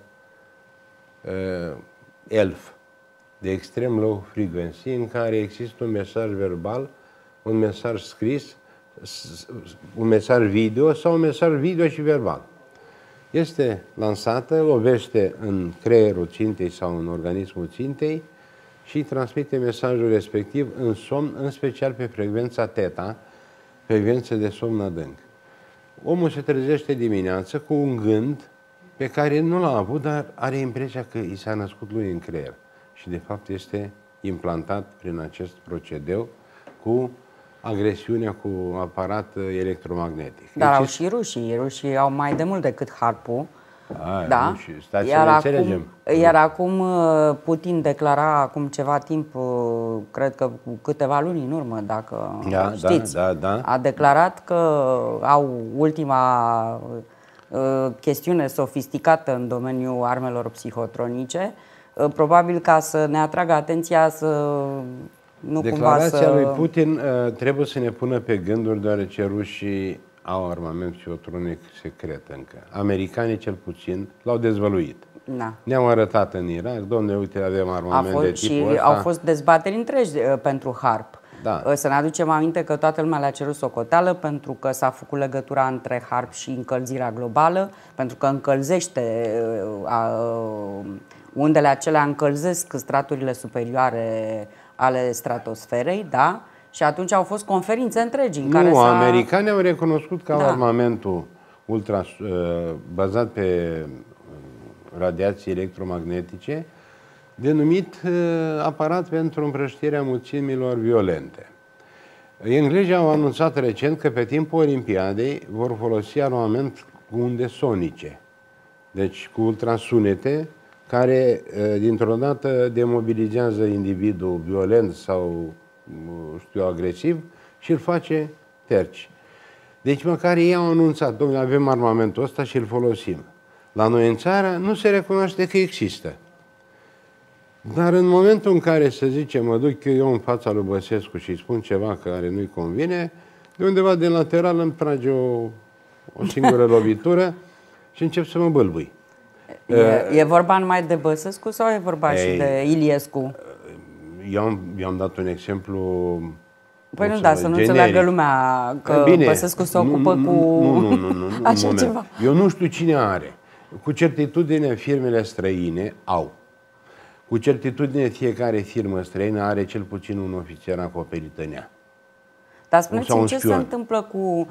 ELF, de extrem low frequency, în care există un mesaj verbal, un mesaj scris, un mesaj video sau un mesaj video și verbal. Este lansată, lovește în creierul țintei sau în organismul țintei și transmite mesajul respectiv în somn, în special pe frecvența theta, frecvență de somn adânc. Omul se trezește dimineață cu un gând pe care nu l-a avut, dar are impresia că i s-a născut lui în creier. Și de fapt este implantat prin acest procedeu cu agresiunea cu aparat electromagnetic. Dar deci au și rușii. Rușii au mai de mult decât harpul. Da? Stați să ne înțelegem. Iar acum Putin declara acum ceva timp, cred că cu câteva luni în urmă, dacă știți, a declarat că au ultima chestiune sofisticată în domeniul armelor psihotronice, probabil ca să ne atragă atenția să nu Declarația lui Putin trebuie să ne pună pe gânduri, deoarece rușii au armament psihotronic secret încă. Americanii cel puțin l-au dezvăluit. Da. Ne-au arătat în Irak, dom'le, uite, avem armament de tipul ăsta. Au fost dezbateri întregi pentru HARP. Da. Să ne aducem aminte că toată lumea le-a cerut socoteală pentru că s-a făcut legătura între HARP și încălzirea globală, pentru că încălzește, undele acelea încălzesc straturile superioare ale stratosferei, da? Și atunci au fost conferințe întregi în care americanii au recunoscut că au armamentul bazat pe radiații electromagnetice, denumit aparat pentru împrăștirea mulțimilor violente. Englezii au anunțat recent că pe timpul Olimpiadei vor folosi armament cu unde sonice, deci cu ultrasunete, care dintr-o dată demobilizează individul violent sau agresiv și îl face terci. Deci măcar ei au anunțat, domnule, avem armamentul ăsta și îl folosim. La noi în țară nu se recunoaște că există. Dar în momentul în care, să zicem, mă duc eu în fața lui Băsescu și îi spun ceva care nu-i convine, de undeva din lateral îmi trage o singură lovitură și încep să mă bâlbâi. E vorba numai de Băsescu sau e vorba și de Iliescu? Eu am dat un exemplu. Păi nu, da, să nu înțeleagă lumea că Băsescu se ocupă cu așa ceva. Eu nu știu cine are. Cu certitudine firmele străine au. Cu certitudine fiecare firmă străină are cel puțin un ofițer acoperit în ea. Dar spuneți-mi ce se întâmplă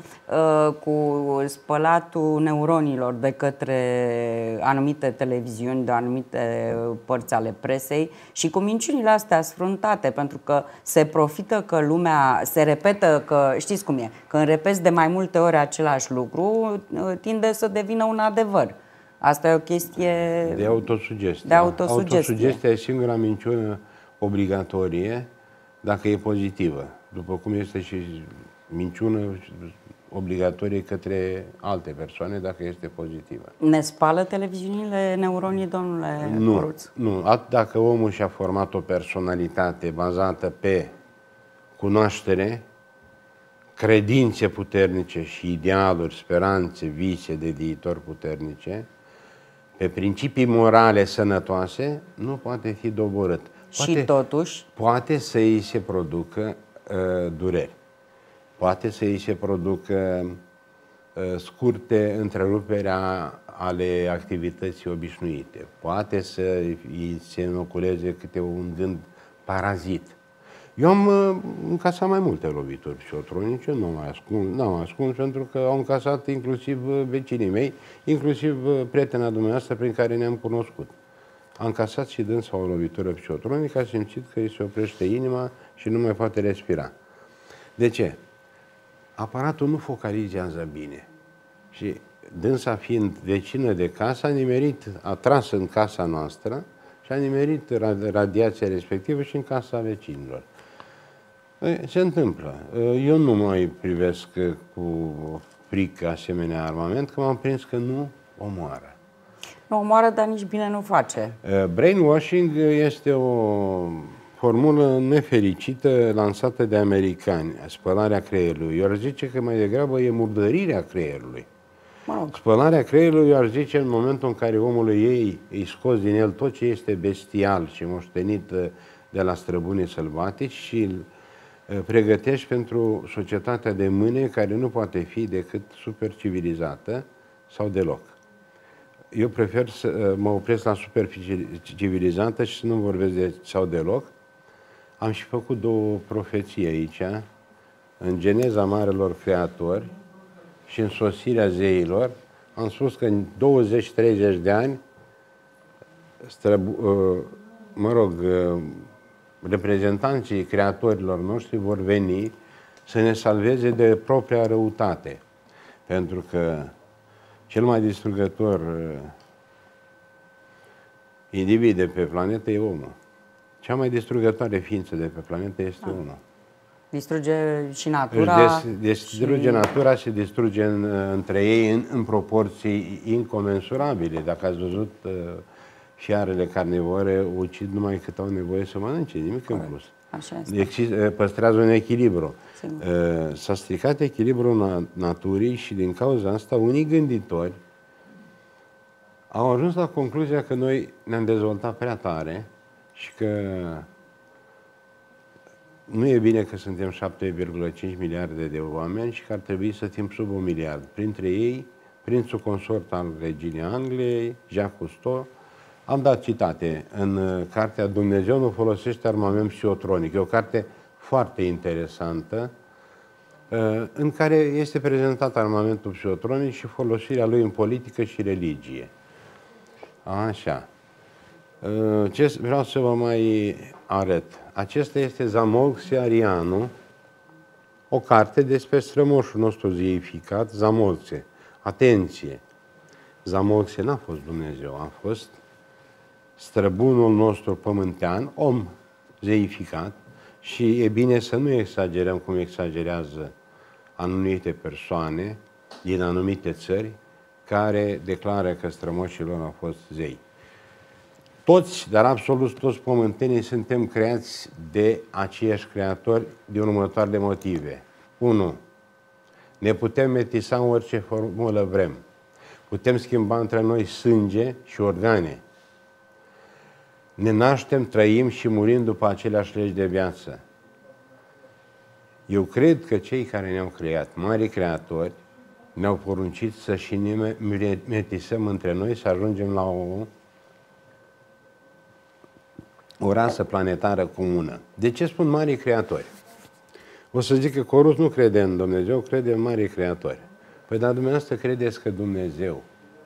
cu spălatul neuronilor de către anumite televiziuni, de anumite părți ale presei și cu minciunile astea sfruntate, pentru că se profită că lumea se repetă, că știți cum e, când repeți de mai multe ori același lucru, tinde să devină un adevăr. Asta e o chestie de autosugestie. De autosugestie. Autosugestia e singura minciună obligatorie dacă e pozitivă. După cum este și minciună obligatorie către alte persoane dacă este pozitivă. Ne spală televiziunile neuronii, domnule Coruț? Nu. Dacă omul și-a format o personalitate bazată pe cunoaștere, credințe puternice și idealuri, speranțe, vise de viitor puternice, pe principii morale sănătoase, nu poate fi doborât. Și totuși? Poate să îi se producă dureri. Poate să îi se producă scurte întreruperi ale activității obișnuite. Poate să îi se inoculeze câte un gând parazit. Eu am încasat mai multe lovituri psihotronice, nu am ascuns pentru că au încasat inclusiv vecinii mei, inclusiv prietena dumneavoastră prin care ne-am cunoscut. A încasat și dânsa o lovitură psihotronică, a simțit că îi se oprește inima și nu mai poate respira. De ce? Aparatul nu focalizează bine. Și dânsa fiind vecină de casă, a tras în casa noastră și a nimerit radiația respectivă și în casa vecinilor. Se întâmplă. Eu nu mai privesc explic asemenea armament, că m-am prins că nu omoară. Nu omoară, dar nici bine nu face. Brainwashing este o formulă nefericită lansată de americani, spălarea creierului. Eu ar zice că mai degrabă e murdărirea creierului. Mă rog. Spălarea creierului, eu ar zice, în momentul în care omul îi scos din el tot ce este bestial și moștenit de la străbunii sălbatici și îl pregătești pentru societatea de mâine, care nu poate fi decât supercivilizată sau deloc. Eu prefer să mă opresc la supercivilizată și să nu vorbesc de sau deloc. Am și făcut 2 profeții aici, în geneza marelor creatori și în sosirea zeilor. Am spus că în 20-30 de ani, reprezentanții creatorilor noștri vor veni să ne salveze de propria răutate. Pentru că cel mai distrugător individ de pe planetă e omul. Cea mai distrugătoare ființă de pe planetă este omul. Distruge și natura. Distruge natura și distruge între ei în proporții incomensurabile. Dacă ați văzut fiarele carnivore, ucid numai cât au nevoie să mănânce, nimic în plus. Așa este. Păstrează un echilibru. S-a stricat echilibrul naturii și din cauza asta unii gânditori au ajuns la concluzia că noi ne-am dezvoltat prea tare și că nu e bine că suntem 7,5 miliarde de oameni și că ar trebui să fim sub 1 miliard. Printre ei, prințul consort al reginei Angliei, Jacques Cousteau. Am dat citate în cartea Dumnezeu nu folosește armament psihotronic. E o carte foarte interesantă în care este prezentat armamentul psihotronic și folosirea lui în politică și religie. Așa. Ce vreau să vă mai arăt. Acesta este Zamolxi Arianu, o carte despre strămoșul nostru zeificat, Zamolxi. Atenție! Zamolxi n-a fost Dumnezeu, a fost străbunul nostru pământean, om zeificat, și e bine să nu exagerăm cum exagerează anumite persoane din anumite țări care declară că strămoșii lor au fost zei. Toți, dar absolut toți pământenii suntem creați de aceiași creatori din următoarele motive. 1. Ne putem metisa în orice formulă vrem. Putem schimba între noi sânge și organe. Ne naștem, trăim și murim după aceleași legi de viață. Eu cred că cei care ne-au creat, mari creatori, ne-au poruncit să și ne metisăm între noi, să ajungem la o rasă planetară comună. De ce spun mari creatori? O să zic că Coruț nu crede în Dumnezeu, crede în mari creatori. Păi, dar dumneavoastră credeți că Dumnezeu,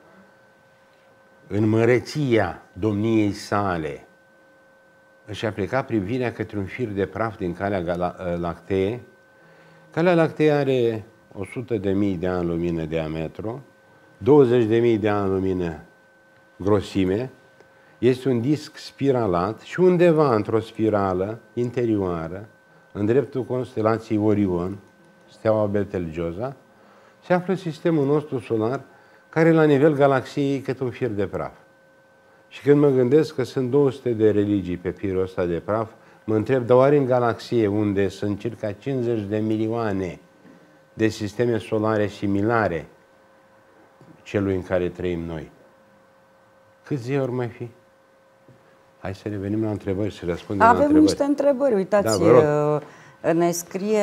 în măreția domniei sale, își aplica privirea către un fir de praf din Calea Lactee. Calea Lactee are 100.000 de ani lumină diametru, 20.000 de ani lumină grosime, este un disc spiralat și undeva într-o spirală interioară, în dreptul constelației Orion, steaua Betelgeuse, se află sistemul nostru solar, care la nivel galaxiei e cât un fir de praf. Și când mă gândesc că sunt 200 de religii pe firul ăsta de praf, mă întreb, dar oare în galaxie, unde sunt circa 50 de milioane de sisteme solare similare celui în care trăim noi, câți zei ori mai fi? Hai să revenim la întrebări și răspundem la întrebări. Avem niște întrebări, uitați, ne scrie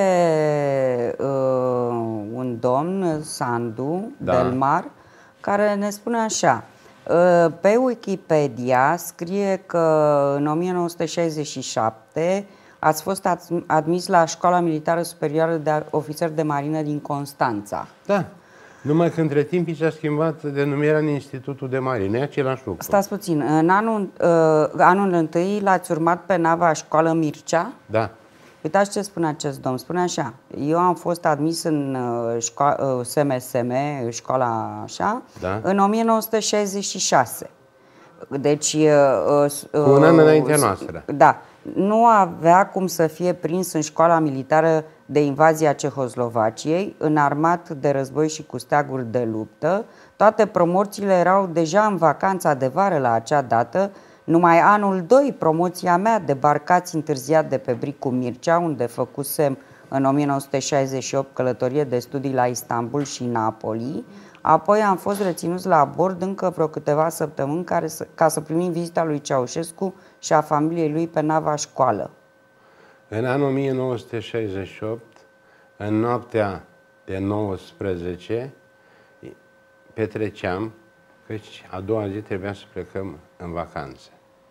un domn, Sandu, Delmar, care ne spune așa: pe Wikipedia scrie că în 1967 ați fost admis la Școala Militară Superioară de Ofițeri de Marină din Constanța. Da. Numai că între timp i s-a schimbat denumirea în Institutul de Marină, e același lucru. Stați puțin, în anul întâi l-ați urmat pe nava Școală Mircea? Da. Uitați ce spune acest domn, spune așa: eu am fost admis în SMSM, școala așa, da, în 1966. Deci... cu un an înaintea noastră. Da. nu avea cum să fie prins în școala militară de invazia Cehoslovaciei, înarmat de război și cu steaguri de luptă. Toate promoțiile erau deja în vacanța de vară la acea dată. Numai anul 2, promoția mea, debarcați întârziat de pe Bricu Mircea, unde făcusem în 1968 călătorie de studii la Istanbul și Napoli. Apoi am fost reținuți la bord încă vreo câteva săptămâni ca să primim vizita lui Ceaușescu și a familiei lui pe nava școală. În anul 1968, în noaptea de 19, petreceam, căci a doua zi trebuia să plecăm în vacanță.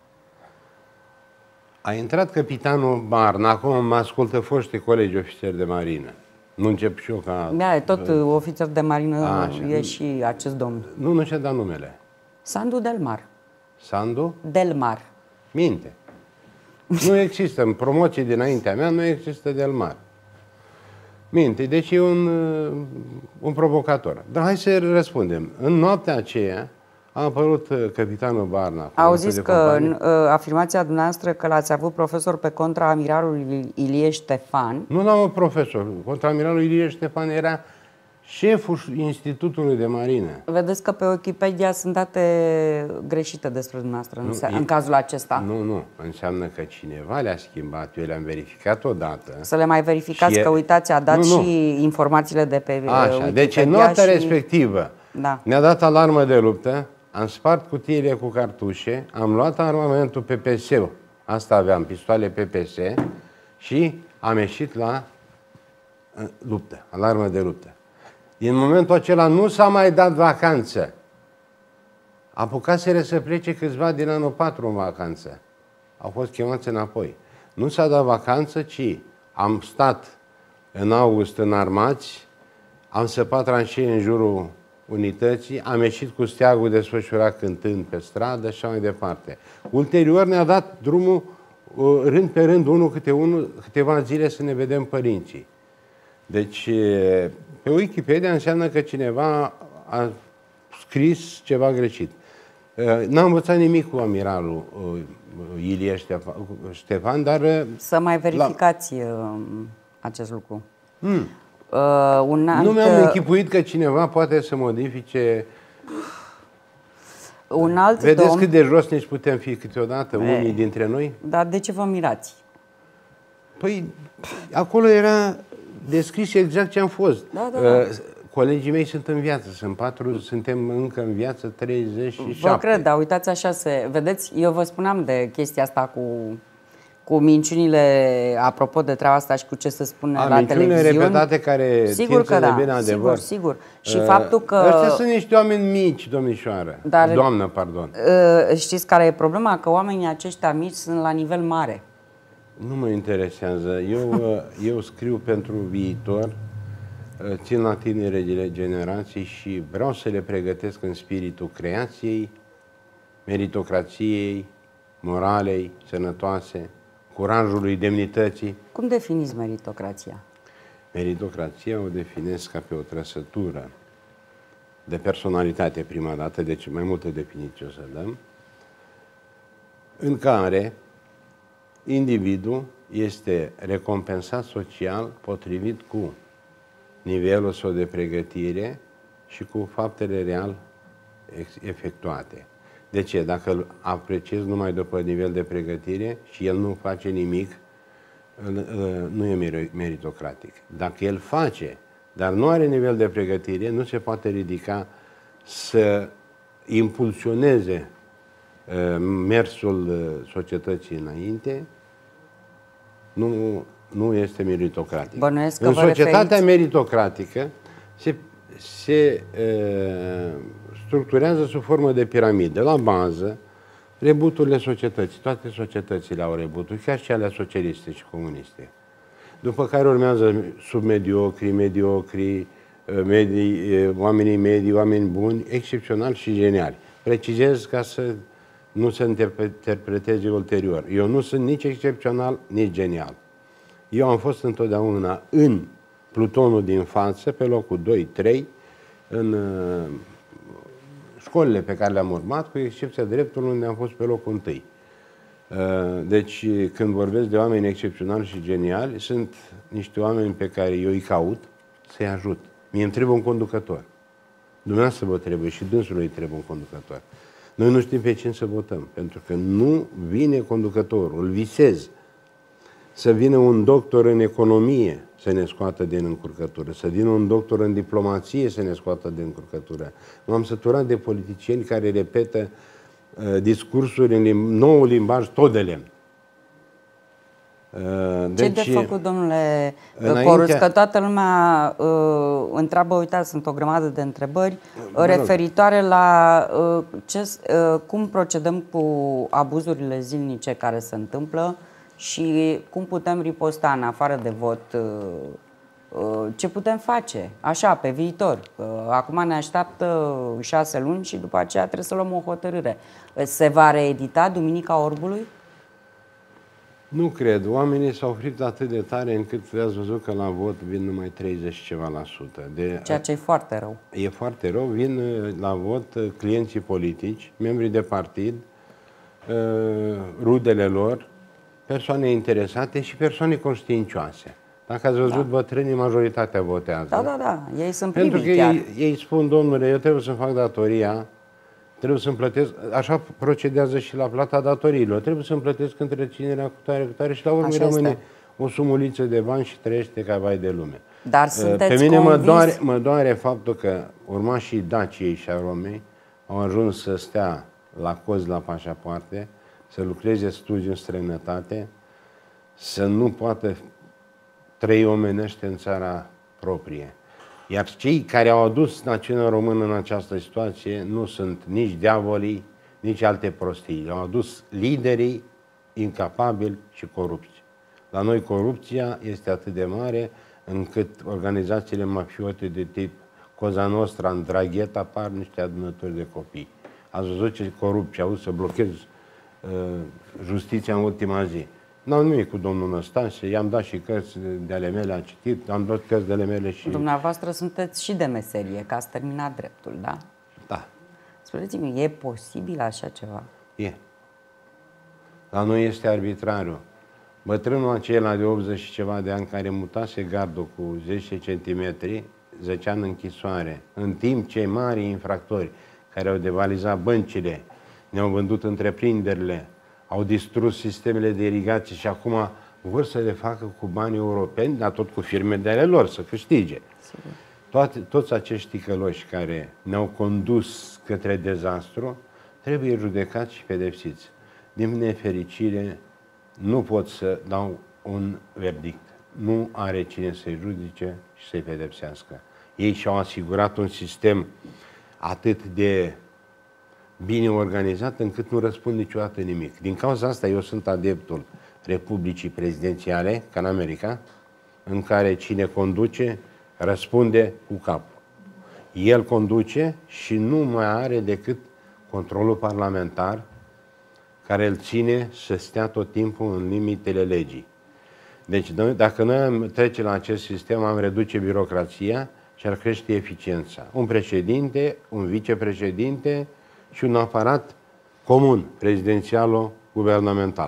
A intrat capitanul Barna, acum mă ascultă foștii colegi ofițeri de marină. Nu încep și eu ca... Da, tot ofițer de marină e și acest domn. Nu și-a dat numele. Sandu Delmar. Sandu? Delmar. Minte. Nu există, în promoții dinaintea mea, nu există Delmar. Minte, deci e un provocator. Dar hai să răspundem. În noaptea aceea a apărut capitanul Barna. Au zis că în afirmația dumneavoastră că l-ați avut profesor pe contraamiralul Ilie Ștefan. Nu l-am avut profesor. Contraamiralul Ilie Ștefan era șeful Institutului de Marină. Vedeți că pe Wikipedia sunt date greșite despre dumneavoastră în cazul acesta. Nu. Înseamnă că cineva le-a schimbat. Eu le-am verificat odată. Să le mai verificați, că uitați, a dat și informațiile de pe Wikipedia. Deci în noaptea respectivă ne-a dat alarmă de luptă, am spart cutiile cu cartușe, am luat armamentul PPS, asta aveam, pistoale PPS, și am ieșit la luptă, alarmă de luptă. Din momentul acela nu s-a mai dat vacanță. Apucaseră să plece câțiva din anul 4 în vacanță. Au fost chemați înapoi. Nu s-a dat vacanță, ci am stat în august înarmați, am săpat tranșee în jurul unității, am ieșit cu steagul desfășurat cântând pe stradă și așa mai departe. Ulterior ne-a dat drumul rând pe rând, unul câte unul, câteva zile să ne vedem părinții. Deci, pe Wikipedia înseamnă că cineva a scris ceva greșit. N-am învățat nimic cu amiralul Ilie Ștefan, dar... Să mai verificați acest lucru. Nu mi-am închipuit că cineva poate să modifice... Vedeți cât de josnici putem fi câteodată, unii dintre noi? Dar de ce vă mirați? Păi, acolo era descris exact ce am fost. Colegii mei sunt în viață, suntem încă în viață 37. Vă cred, dar uitați așa, vedeți, eu vă spuneam de chestia asta cu minciunile, apropo de treaba asta și cu ce se spune la televiziuni. Repetate care sigur că devine adevăr. Sigur. Și faptul că... Ăștia sunt niște oameni mici, domnișoară. Doamnă, pardon. Știți care e problema? Că oamenii aceștia mici sunt la nivel mare. Nu mă interesează. Eu scriu pentru viitor, țin la tinerele generații și vreau să le pregătesc în spiritul creației, meritocrației, moralei sănătoase, curajului, demnității. Cum definiți meritocrația? Meritocrația o definesc ca pe o trăsătură de personalitate prima dată, deci mai multe definiții o să dăm, în care individul este recompensat social potrivit cu nivelul său de pregătire și cu faptele real efectuate. De ce? Dacă îl apreciezi numai după nivel de pregătire și el nu face nimic, nu e meritocratic. Dacă el face, dar nu are nivel de pregătire, nu se poate ridica să impulsioneze mersul societății înainte, nu este meritocratic. În societatea meritocratică se structurează sub formă de piramidă. La bază, rebuturile societății. Toate societățile au rebuturi, chiar și ale socialiste și comuniste. După care urmează mediocri, oamenii medii, oameni buni, excepționali și geniali. Precizez ca să nu se interpreteze ulterior. Eu nu sunt nici excepțional, nici genial. Eu am fost întotdeauna în plutonul din față, pe locul 2-3, în școlile pe care le-am urmat, cu excepția dreptului, unde am fost pe locul 1. Deci, când vorbesc de oameni excepționali și geniali, sunt niște oameni pe care eu îi caut să-i ajut. Mie îmi trebuie un conducător. Dumneavoastră vă trebuie și dânsului îi trebuie un conducător. Noi nu știm pe cine să votăm, pentru că nu vine conducătorul. Îl visez să vină un doctor în economie să ne scoată din încurcătură, să vină un doctor în diplomație să ne scoată din încurcătură. M-am săturat de politicieni care repetă discursuri în nou limbaj tot de lemn. Ce de făcut, domnule Coruț? Că toată lumea întreabă, uitați, sunt o grămadă de întrebări referitoare la cum procedăm cu abuzurile zilnice care se întâmplă și cum putem riposta în afară de vot, ce putem face, așa, pe viitor. Acum ne așteaptă 6 luni și după aceea trebuie să luăm o hotărâre. Se va reedita Duminica Orbului? Nu cred. Oamenii s-au fript atât de tare încât ați văzut că la vot vin numai 30 ceva la sută. Ceea ce e foarte rău. E foarte rău. Vin la vot clienții politici, membrii de partid, rudele lor, persoane interesate și persoane conștiincioase. Dacă ați văzut bătrânii, majoritatea votează. Da. Ei sunt primii. Pentru că ei spun, domnule, eu trebuie să-mi fac datoria, trebuie să-mi plătesc, așa procedează și la plata datoriilor, trebuie să-mi plătesc întreținerea cu tare și la urmă rămâne o sumuliță de bani și trăiește ca vai de lume. Dar sunteți pe mine convins... mă doare faptul că urmașii Daciei și a Romei au ajuns să stea la cozi la pașapoarte, să lucreze studii în străinătate, să nu poată trăi omenește în țara proprie. Iar cei care au adus națiunea română în această situație nu sunt nici diavolii, nici alte prostii. Au adus liderii incapabili și corupți. La noi corupția este atât de mare încât organizațiile mafiote de tip Cosa Nostra, Ndrangheta, par niște adunători de copii. Ați văzut ce corupție au să blochezi justiția în ultima zi. N-am nimic cu domnul Năstase, i-am dat și cărți de ale mele, a citit, am dat cărți de ale mele și... Dumneavoastră sunteți și de meserie, că ați terminat dreptul, da? Da. Spuneți-mi, e posibil așa ceva? E. La noi este arbitrariu. Bătrânul acela de 80 și ceva de ani care mutase gardul cu 10 centimetri, 10 ani închisoare, în timp ce mari infractori care au devalizat băncile, ne-au vândut întreprinderile, au distrus sistemele de irigație și acum vor să le facă cu bani europeni, dar tot cu firme de ale lor, să câștige. Toți acești ticăloși care ne-au condus către dezastru trebuie judecați și pedepsiți. Din nefericire, nu pot să dau un verdict. Nu are cine să-i judice și să-i pedepsească. Ei și-au asigurat un sistem atât de bine organizat încât nu răspund niciodată nimic. Din cauza asta eu sunt adeptul Republicii Prezidențiale, ca în America, în care cine conduce răspunde cu capul. El conduce și nu mai are decât controlul parlamentar care îl ține să stea tot timpul în limitele legii. Deci dacă noi am trece la acest sistem, am reduce birocrația și ar crește eficiența. Un președinte, un vicepreședinte și un aparat comun, prezidențialo-guvernamental.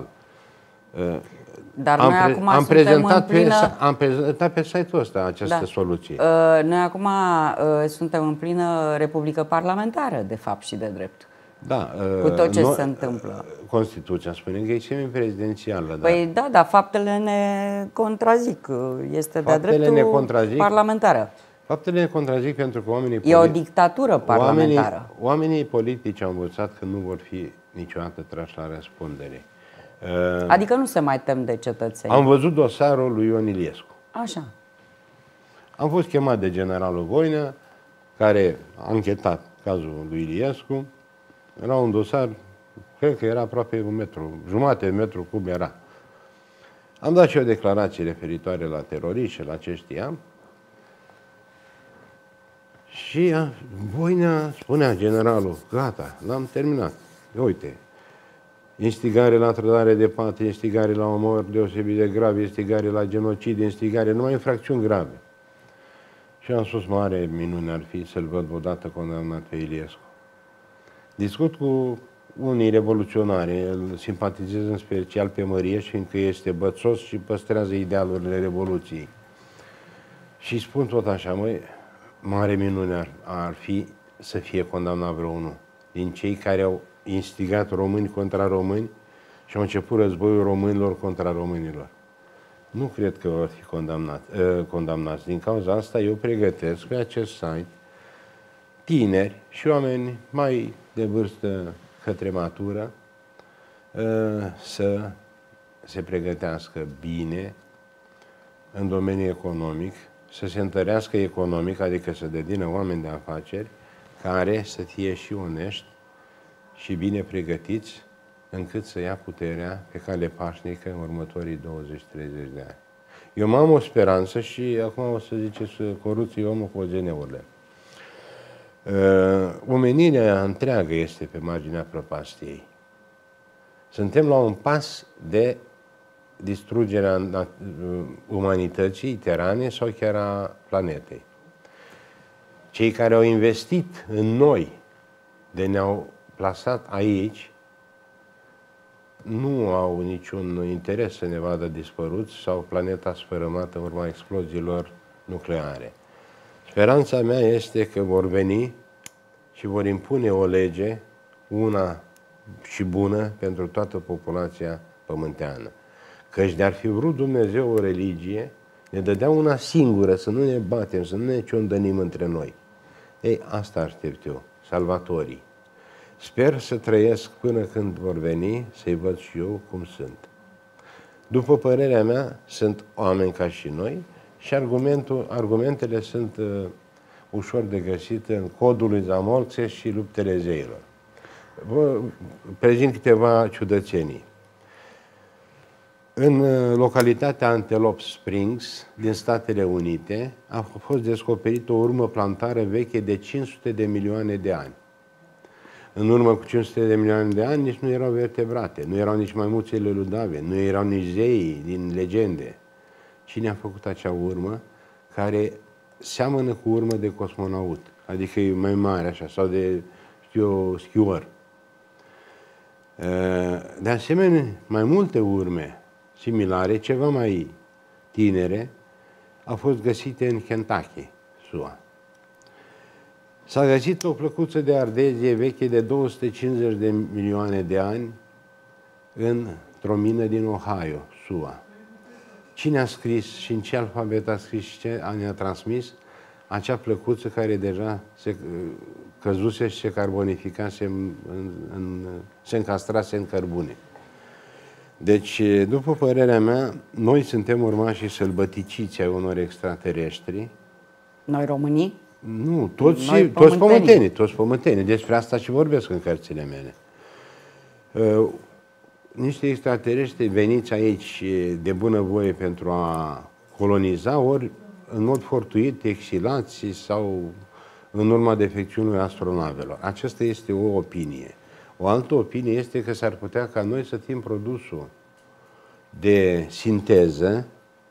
Dar noi acum am prezentat pe site-ul ăsta această soluție. Noi acum suntem în plină republică parlamentară, de fapt și de drept. Da, cu tot ce se întâmplă. Constituția spune că e semi-prezidențială. Păi dar faptele ne contrazic. Este de-a dreptul parlamentară. Faptele ne contrazic pentru că oamenii... E o dictatură parlamentară. Oamenii politici au învățat că nu vor fi niciodată trași la răspundere. Adică nu se mai tem de cetățeni. Am văzut dosarul lui Ion Iliescu. Așa. Am fost chemat de generalul Voinea, care a anchetat cazul lui Iliescu. Era un dosar, cred că era aproape un metru, jumate de metru cub era. Am dat și o declarație referitoare la teroriști și la ce știam. Și Voinea spunea, generalul, gata, l-am terminat. Uite, instigare la trădare de patrie, instigare la omor deosebit de grav, instigare la genocid, instigare, numai infracțiuni grave. Și am spus, mare minune ar fi să-l văd odată condamnat pe Iliescu. Discut cu unii revoluționari îl simpatizez în special pe Mărieș, fiindcă este bățos și păstrează idealurile Revoluției. Și spun tot așa, măi, mare minune ar fi să fie condamnat vreunul din cei care au instigat români contra români și au început războiul românilor contra românilor. Nu cred că vor fi condamnați. Din cauza asta eu pregătesc pe acest site tineri și oameni mai de vârstă către matură să se pregătească bine în domeniul economic, să se întărească economic, adică să devină oameni de afaceri care să fie și onești și bine pregătiți încât să ia puterea pe cale pașnică în următorii 20-30 de ani. Eu mai am o speranță și acum o să ziceți corupții omul cu OGN-urile. Omenirea întreagă este pe marginea prăpastiei. Suntem la un pas de distrugerea umanității terane sau chiar a planetei. Cei care au investit în noi, de ne-au plasat aici, nu au niciun interes să ne vadă dispăruți sau planeta sfărâmată în urma exploziilor nucleare. Speranța mea este că vor veni și vor impune o lege, una și bună, pentru toată populația pământeană. Căci de-ar fi vrut Dumnezeu o religie, ne dădea una singură, să nu ne batem, să nu ne ciondănim între noi. Ei, asta aștept eu, salvatorii. Sper să trăiesc până când vor veni, să-i văd și eu cum sunt. După părerea mea, sunt oameni ca și noi și argumentele sunt ușor de găsit în codul lui Zamolxe și luptele zeilor. Vă prezint câteva ciudățenii. În localitatea Antelope Springs, din Statele Unite, a fost descoperită o urmă plantară veche de 500 de milioane de ani. În urmă cu 500 de milioane de ani nici nu erau vertebrate, nu erau nici maimuțele ludave, nu erau nici zeii din legende. Cine a făcut acea urmă care seamănă cu urmă de cosmonaut, adică e mai mare așa, sau de, știu eu, schior. De asemenea, mai multe urme similare, ceva mai tinere, au fost găsite în Kentucky, SUA. S-a găsit o plăcuță de ardezie veche de 250 de milioane de ani într-o mină din Ohio, SUA. Cine a scris și în ce alfabet a scris și ce ne-a transmis acea plăcuță care deja se căzuse și se carbonificase, se încastrase în cărbune. Deci, după părerea mea, noi suntem urmașii sălbăticiți ai unor extraterestri. Noi românii? Nu, toți pământenii. Despre asta și vorbesc în cărțile mele. Niște extraterestri veniți aici de bunăvoie pentru a coloniza, ori în mod fortuit exilați sau în urma defecțiunii astronavelor. Aceasta este o opinie. O altă opinie este că s-ar putea ca noi să fim produsul de sinteză,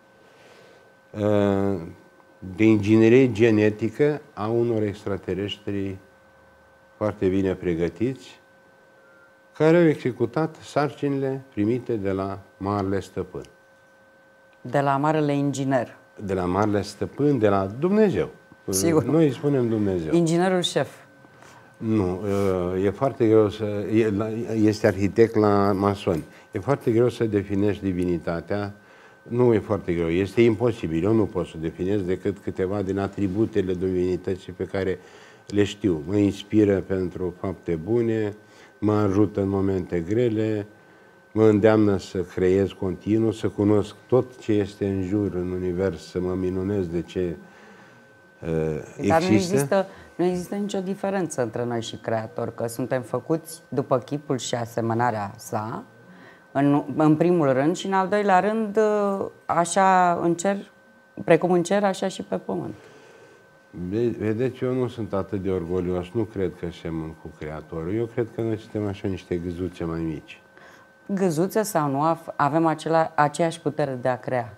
de inginerie genetică a unor extraterestri foarte bine pregătiți, care au executat sarcinile primite de la Marele Stăpân. De la Marele Inginer. De la Marele Stăpân, de la Dumnezeu. Sigur. Noi îi spunem Dumnezeu. Inginerul șef. Nu, e foarte greu să... Este arhitect la masoni. E foarte greu să definești divinitatea. Nu e foarte greu, este imposibil. Eu nu pot să definez decât câteva din atributele divinității pe care le știu. Mă inspiră pentru fapte bune, mă ajută în momente grele, mă îndeamnă să creez continuu, să cunosc tot ce este în jur, în univers, să mă minunez de ce există. Dar nu există nicio diferență între noi și Creator, că suntem făcuți după chipul și asemănarea sa, în primul rând, și în al doilea rând, așa în cer, precum în cer, așa și pe pământ. Vedeți, eu nu sunt atât de orgolios, nu cred că semăn cu Creatorul. Eu cred că noi suntem așa niște gâzuțe mai mici. Gâzuțe sau nu, avem aceeași putere de a crea.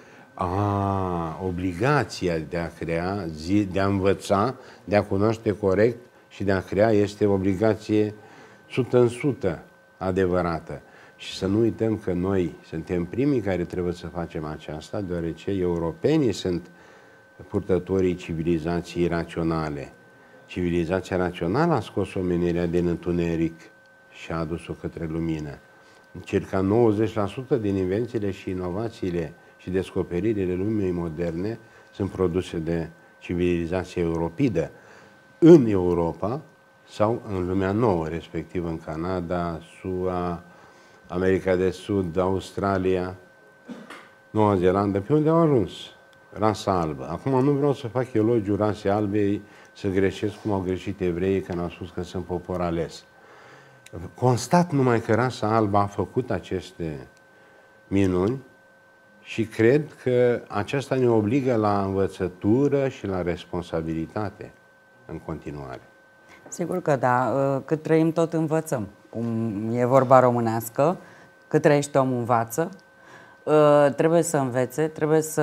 Obligația de a crea, de a învăța, de a cunoaște corect și de a crea este obligație 100% adevărată. Și să nu uităm că noi suntem primii care trebuie să facem aceasta, deoarece europenii sunt purtătorii civilizației raționale. Civilizația rațională a scos omenirea din întuneric și a adus-o către lumină. Circa 90% din invențiile și inovațiile și descoperirile lumii moderne sunt produse de civilizația europidă în Europa sau în lumea nouă, respectiv în Canada, SUA, America de Sud, Australia, Noua Zeelandă, pe unde au ajuns. Rasa albă. Acum nu vreau să fac elogiu rasei albe, să greșesc cum au greșit evreii când au spus că sunt popor ales. Constat numai că rasa albă a făcut aceste minuni și cred că aceasta ne obligă la învățătură și la responsabilitate în continuare. Sigur că da, cât trăim tot învățăm, cum e vorba românească, cât trăiește omul învață, trebuie să învețe, trebuie să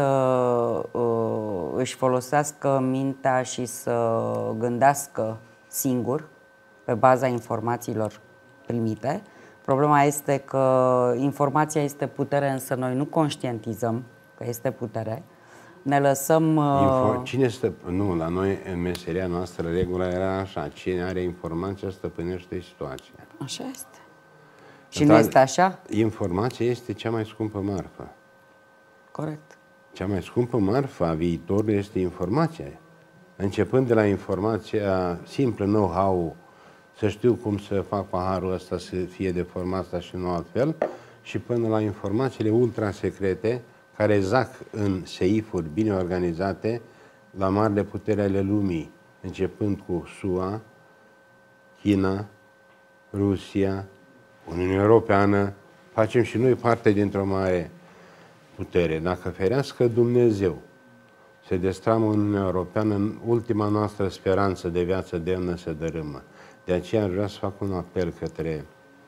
își folosească mintea și să gândească singur pe baza informațiilor primite. Problema este că informația este putere, însă noi nu conștientizăm că este putere. Ne lăsăm... Cine nu, la noi, în meseria noastră, regula era așa: cine are informația stăpânește situația. Așa este. Și nu este așa? Informația este cea mai scumpă marfă. Corect. Cea mai scumpă marfă a viitorului este informația. Începând de la informația simplă, know-how, să știu cum să fac paharul ăsta să fie de forma asta și nu altfel, și până la informațiile ultrasecrete, care zac în seifuri bine organizate la marile putere ale lumii, începând cu SUA, China, Rusia, Uniunea Europeană. Facem și noi parte dintr-o mare putere. Dacă ferească Dumnezeu se destramă Uniunea Europeană, în ultima noastră speranță de viață demnă se dărâmă. De aceea aș vrea să fac un apel către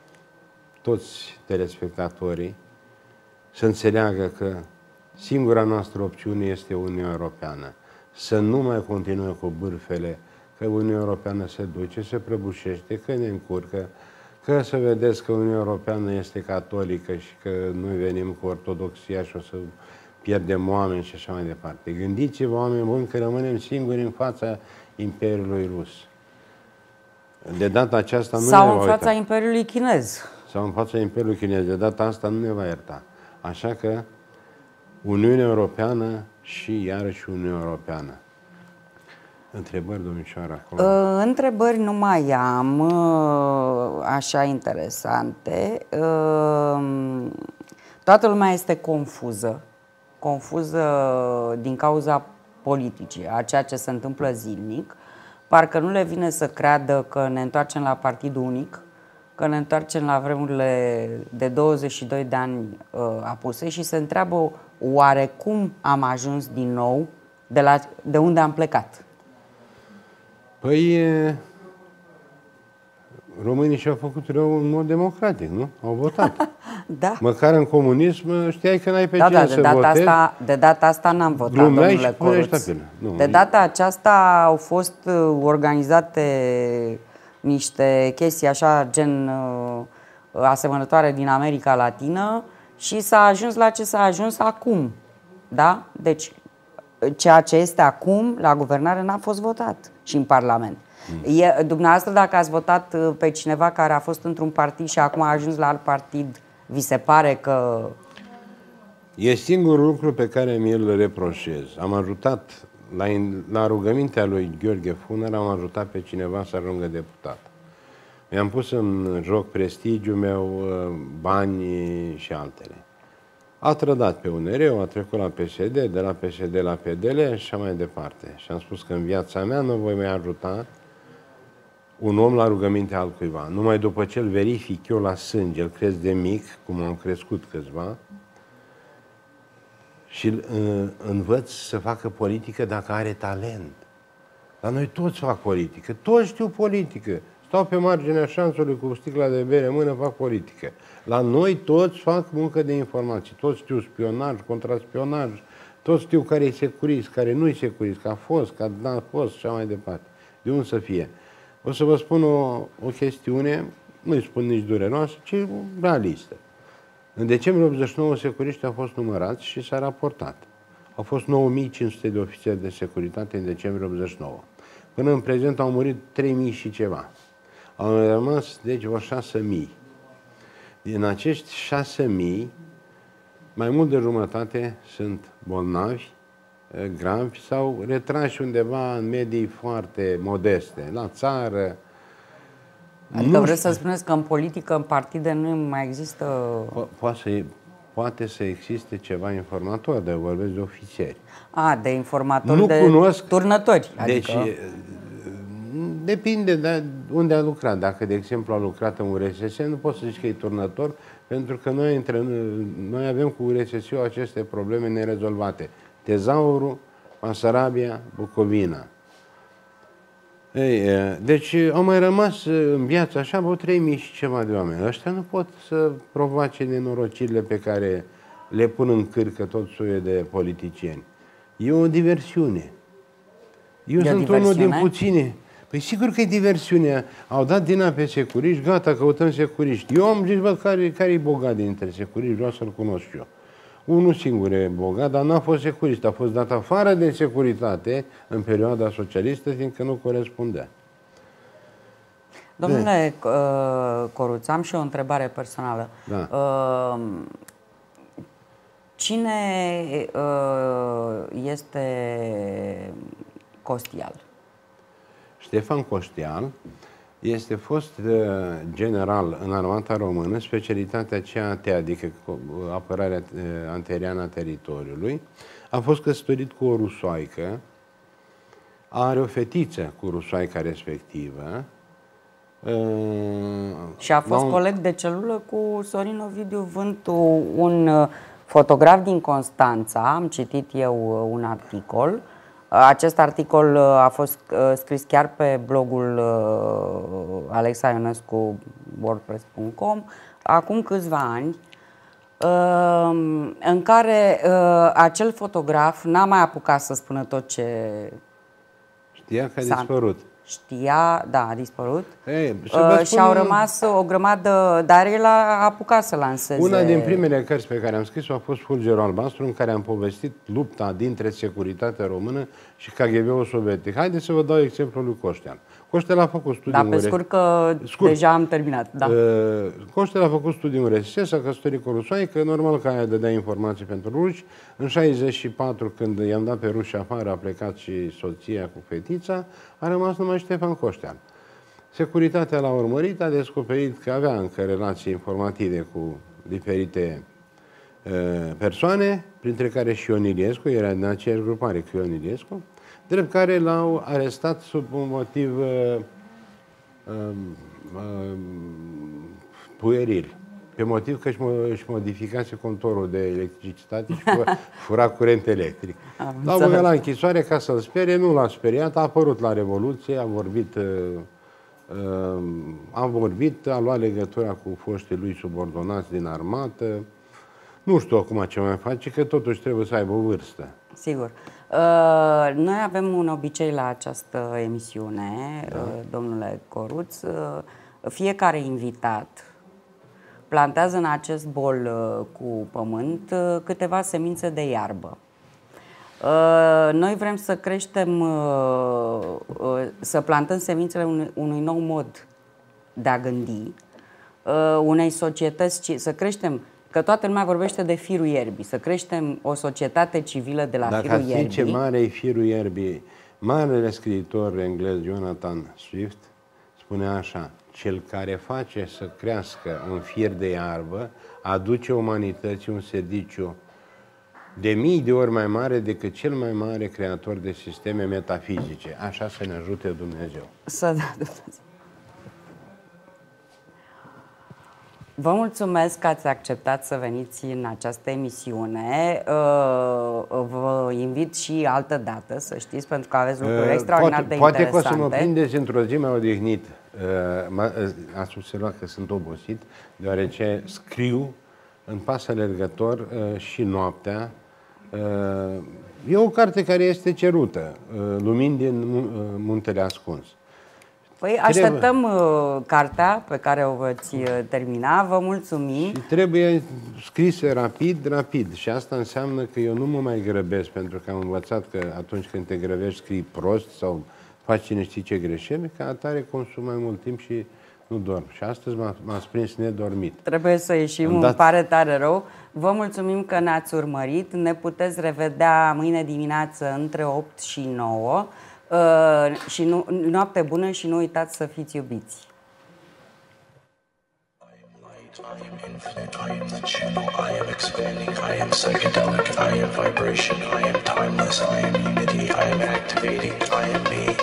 toți telespectatorii să înțeleagă că singura noastră opțiune este Uniunea Europeană. Să nu mai continue cu bârfele că Uniunea Europeană se duce, se prăbușește, că ne încurcă, că să vedeți că Uniunea Europeană este catolică și că noi venim cu ortodoxia și o să pierdem oameni și așa mai departe. Gândiți-vă, oameni buni, că rămânem singuri în fața Imperiului Rus. De data aceasta nu sau ne va în fața uita. Imperiului Chinez. Sau în fața Imperiului Chinez. De data asta nu ne va ierta. Așa că Uniunea Europeană și iarăși Uniunea Europeană. Întrebări, domnișoara, acolo? Întrebări nu mai am așa interesante. Toată lumea este confuză. Confuză din cauza politicii, a ceea ce se întâmplă zilnic. Parcă nu le vine să creadă că ne întoarcem la partidul unic, că ne întoarcem la vremurile de 22 de ani apuse și se întreabă oare cum am ajuns din nou de unde am plecat. Păi, românii și-au făcut rău în mod democratic, nu? Au votat. Da. Măcar în comunism știai că n-ai pe cine să votezi. De data asta n-am votat, Glumeai domnule și puneai Coruț. ștapele. Nu, De data aceasta au fost organizate niște chestii așa, gen asemănătoare din America Latină și s-a ajuns la ce s-a ajuns acum. Da? Deci, ceea ce este acum la guvernare n-a fost votat și în Parlament. Dumneavoastră, dacă ați votat pe cineva care a fost într-un partid și acum a ajuns la alt partid, vi se pare că... E singurul lucru pe care mi-l reproșez. Am ajutat, la rugămintea lui Gheorghe Funer, am ajutat pe cineva să ajungă deputat. Mi-am pus în joc prestigiul meu, bani și altele. A trădat pe UNR, a trecut la PSD, de la PSD la PDL și așa mai departe. Și am spus că în viața mea nu voi mai ajuta un om la rugămintea altcuiva. Numai după ce îl verific eu la sânge, îl cresc de mic, cum am crescut câțiva, și îl învăț să facă politică dacă are talent. La noi toți fac politică, toți știu politică. Stau pe marginea șansului cu sticla de bere în mână, fac politică. La noi toți fac muncă de informații, toți știu spionaj, contraspionaj, toți știu care e securist, care nu e securist, că a fost, că n-a fost și așa mai departe. De unde să fie? O să vă spun o chestiune nu-i spun nici dureroasă, ci realistă. În decembrie 89 securiștii au fost numărați și s-a raportat. Au fost 9500 de ofițeri de securitate în decembrie 89. Până în prezent au murit 3000 și ceva. Au rămas, deci, vreo 6000. Din acești 6000, mai mult de jumătate sunt bolnavi, gravi sau retrași undeva în medii foarte modeste, la țară. Adică vreți să spuneți că în politică, în partide, nu mai există... Poate să existe ceva informator, dar vorbesc de ofițeri. De informatori, nu de cunosc, turnători. Adică... Deci, depinde de unde a lucrat. Dacă, de exemplu, a lucrat în URSS, nu poți să zici că e turnător, pentru că noi avem cu URSS-ul aceste probleme nerezolvate. Tezaurul, Basarabia, Bucovina. Deci au mai rămas în viață așa vreo 3000 și ceva de oameni. Ăștia nu pot să provoace nenorocirile pe care le pun în cârcă tot soiul de politicieni. E o diversiune. Eu sunt unul din puține. Păi sigur că e diversiune. Au dat din pe securiști, gata, căutăm securiști. Eu am zis, bă, care e bogat dintre securiști, vreau să-l cunosc eu. Unul singur e bogat, dar n-a fost securist. A fost dat afară de securitate în perioada socialistă, fiindcă nu corespundea. Domnule Coruț, am și o întrebare personală. Da. Cine este Costial? Ștefan Costial este fost general în armata română, specialitatea aceea adică apărarea anteriană a teritoriului. A fost căsătorit cu o rusoaică, are o fetiță cu rusoaica respectivă. Și a fost coleg de celulă cu Sorin Ovidiu Vântu, un fotograf din Constanța. Am citit eu un articol. Acest articol a fost scris chiar pe blogul Alexa Ionescu wordpress.com acum câțiva ani, în care acel fotograf n-a mai apucat să spună tot ce știa că a dispărut. Știa, da, a dispărut. Și au rămas o grămadă, dar el a apucat să lanseze. Una din primele cărți pe care am scris-o a fost Fulgerul Albastru, în care am povestit lupta dintre securitatea română și KGB-ul sovietic. Haideți să vă dau exemplul lui Coștean. Coștean a făcut studii pe scurt, că deja am terminat. Da. Coștean a făcut studii în URSS, s-a căsătorit cu o rusoaică, normal că aia dădea informații pentru ruși. În 64, când i-am dat pe ruși afară, a plecat și soția cu fetița, a rămas numai Ștefan Coștean. Securitatea l-a urmărit, a descoperit că avea încă relații informative cu diferite persoane, printre care și Ion Iliescu, era din aceeași grupare cu Ion Iliescu, drept care l-au arestat sub un motiv pueril. Pe motiv că își modificase contorul de electricitate și fura curent electric. L-au băgat la închisoare ca să-l sperie, nu l-a speriat, a apărut la Revoluție, a luat legătura cu foștii lui subordonați din armată. Nu știu acum ce mai face, că totuși trebuie să aibă o vârstă. Sigur. Noi avem un obicei la această emisiune, domnule Coruț. Fiecare invitat plantează în acest bol cu pământ câteva semințe de iarbă. Noi vrem să creștem, să plantăm semințele unui nou mod de a gândi, unei societăți, să creștem, că toată lumea vorbește de firul ierbii, să creștem o societate civilă de la firul ierbii. Dacă ce mare e firul ierbii, marele scriitor englez Jonathan Swift spunea așa: cel care face să crească un fir de iarbă aduce umanității un serviciu de mii de ori mai mare decât cel mai mare creator de sisteme metafizice. Așa să ne ajute Dumnezeu. Să da, Dumnezeu. Vă mulțumesc că ați acceptat să veniți în această emisiune. Vă invit și altă dată, să știți, pentru că aveți lucruri extraordinar de interesante. Poate că o să mă prindeți într-o zi mai odihnit. Ați observat că sunt obosit, deoarece scriu în pas alergător și noaptea. E o carte care este cerută, Lumini din Muntele Ascuns. Păi așteptăm cartea pe care o veți termina. Vă mulțumim. Și trebuie scrise rapid. Și asta înseamnă că eu nu mă mai grăbesc, pentru că am învățat că atunci când te grăbești scrii prost sau faci cine știe ce greșeli, ca atare consum mai mult timp și nu dorm. Și astăzi m-ați prins nedormit. Trebuie să ieșim, îmi pare tare rău. Vă mulțumim că ne-ați urmărit. Ne puteți revedea mâine dimineață între 8 și 9. Și noapte bună și nu uitați să fiți iubiți. I am infinite, I am the channel, I am expanding, I am psychedelic, I am vibration, I am timeless, I am unity, I am activating, I am me.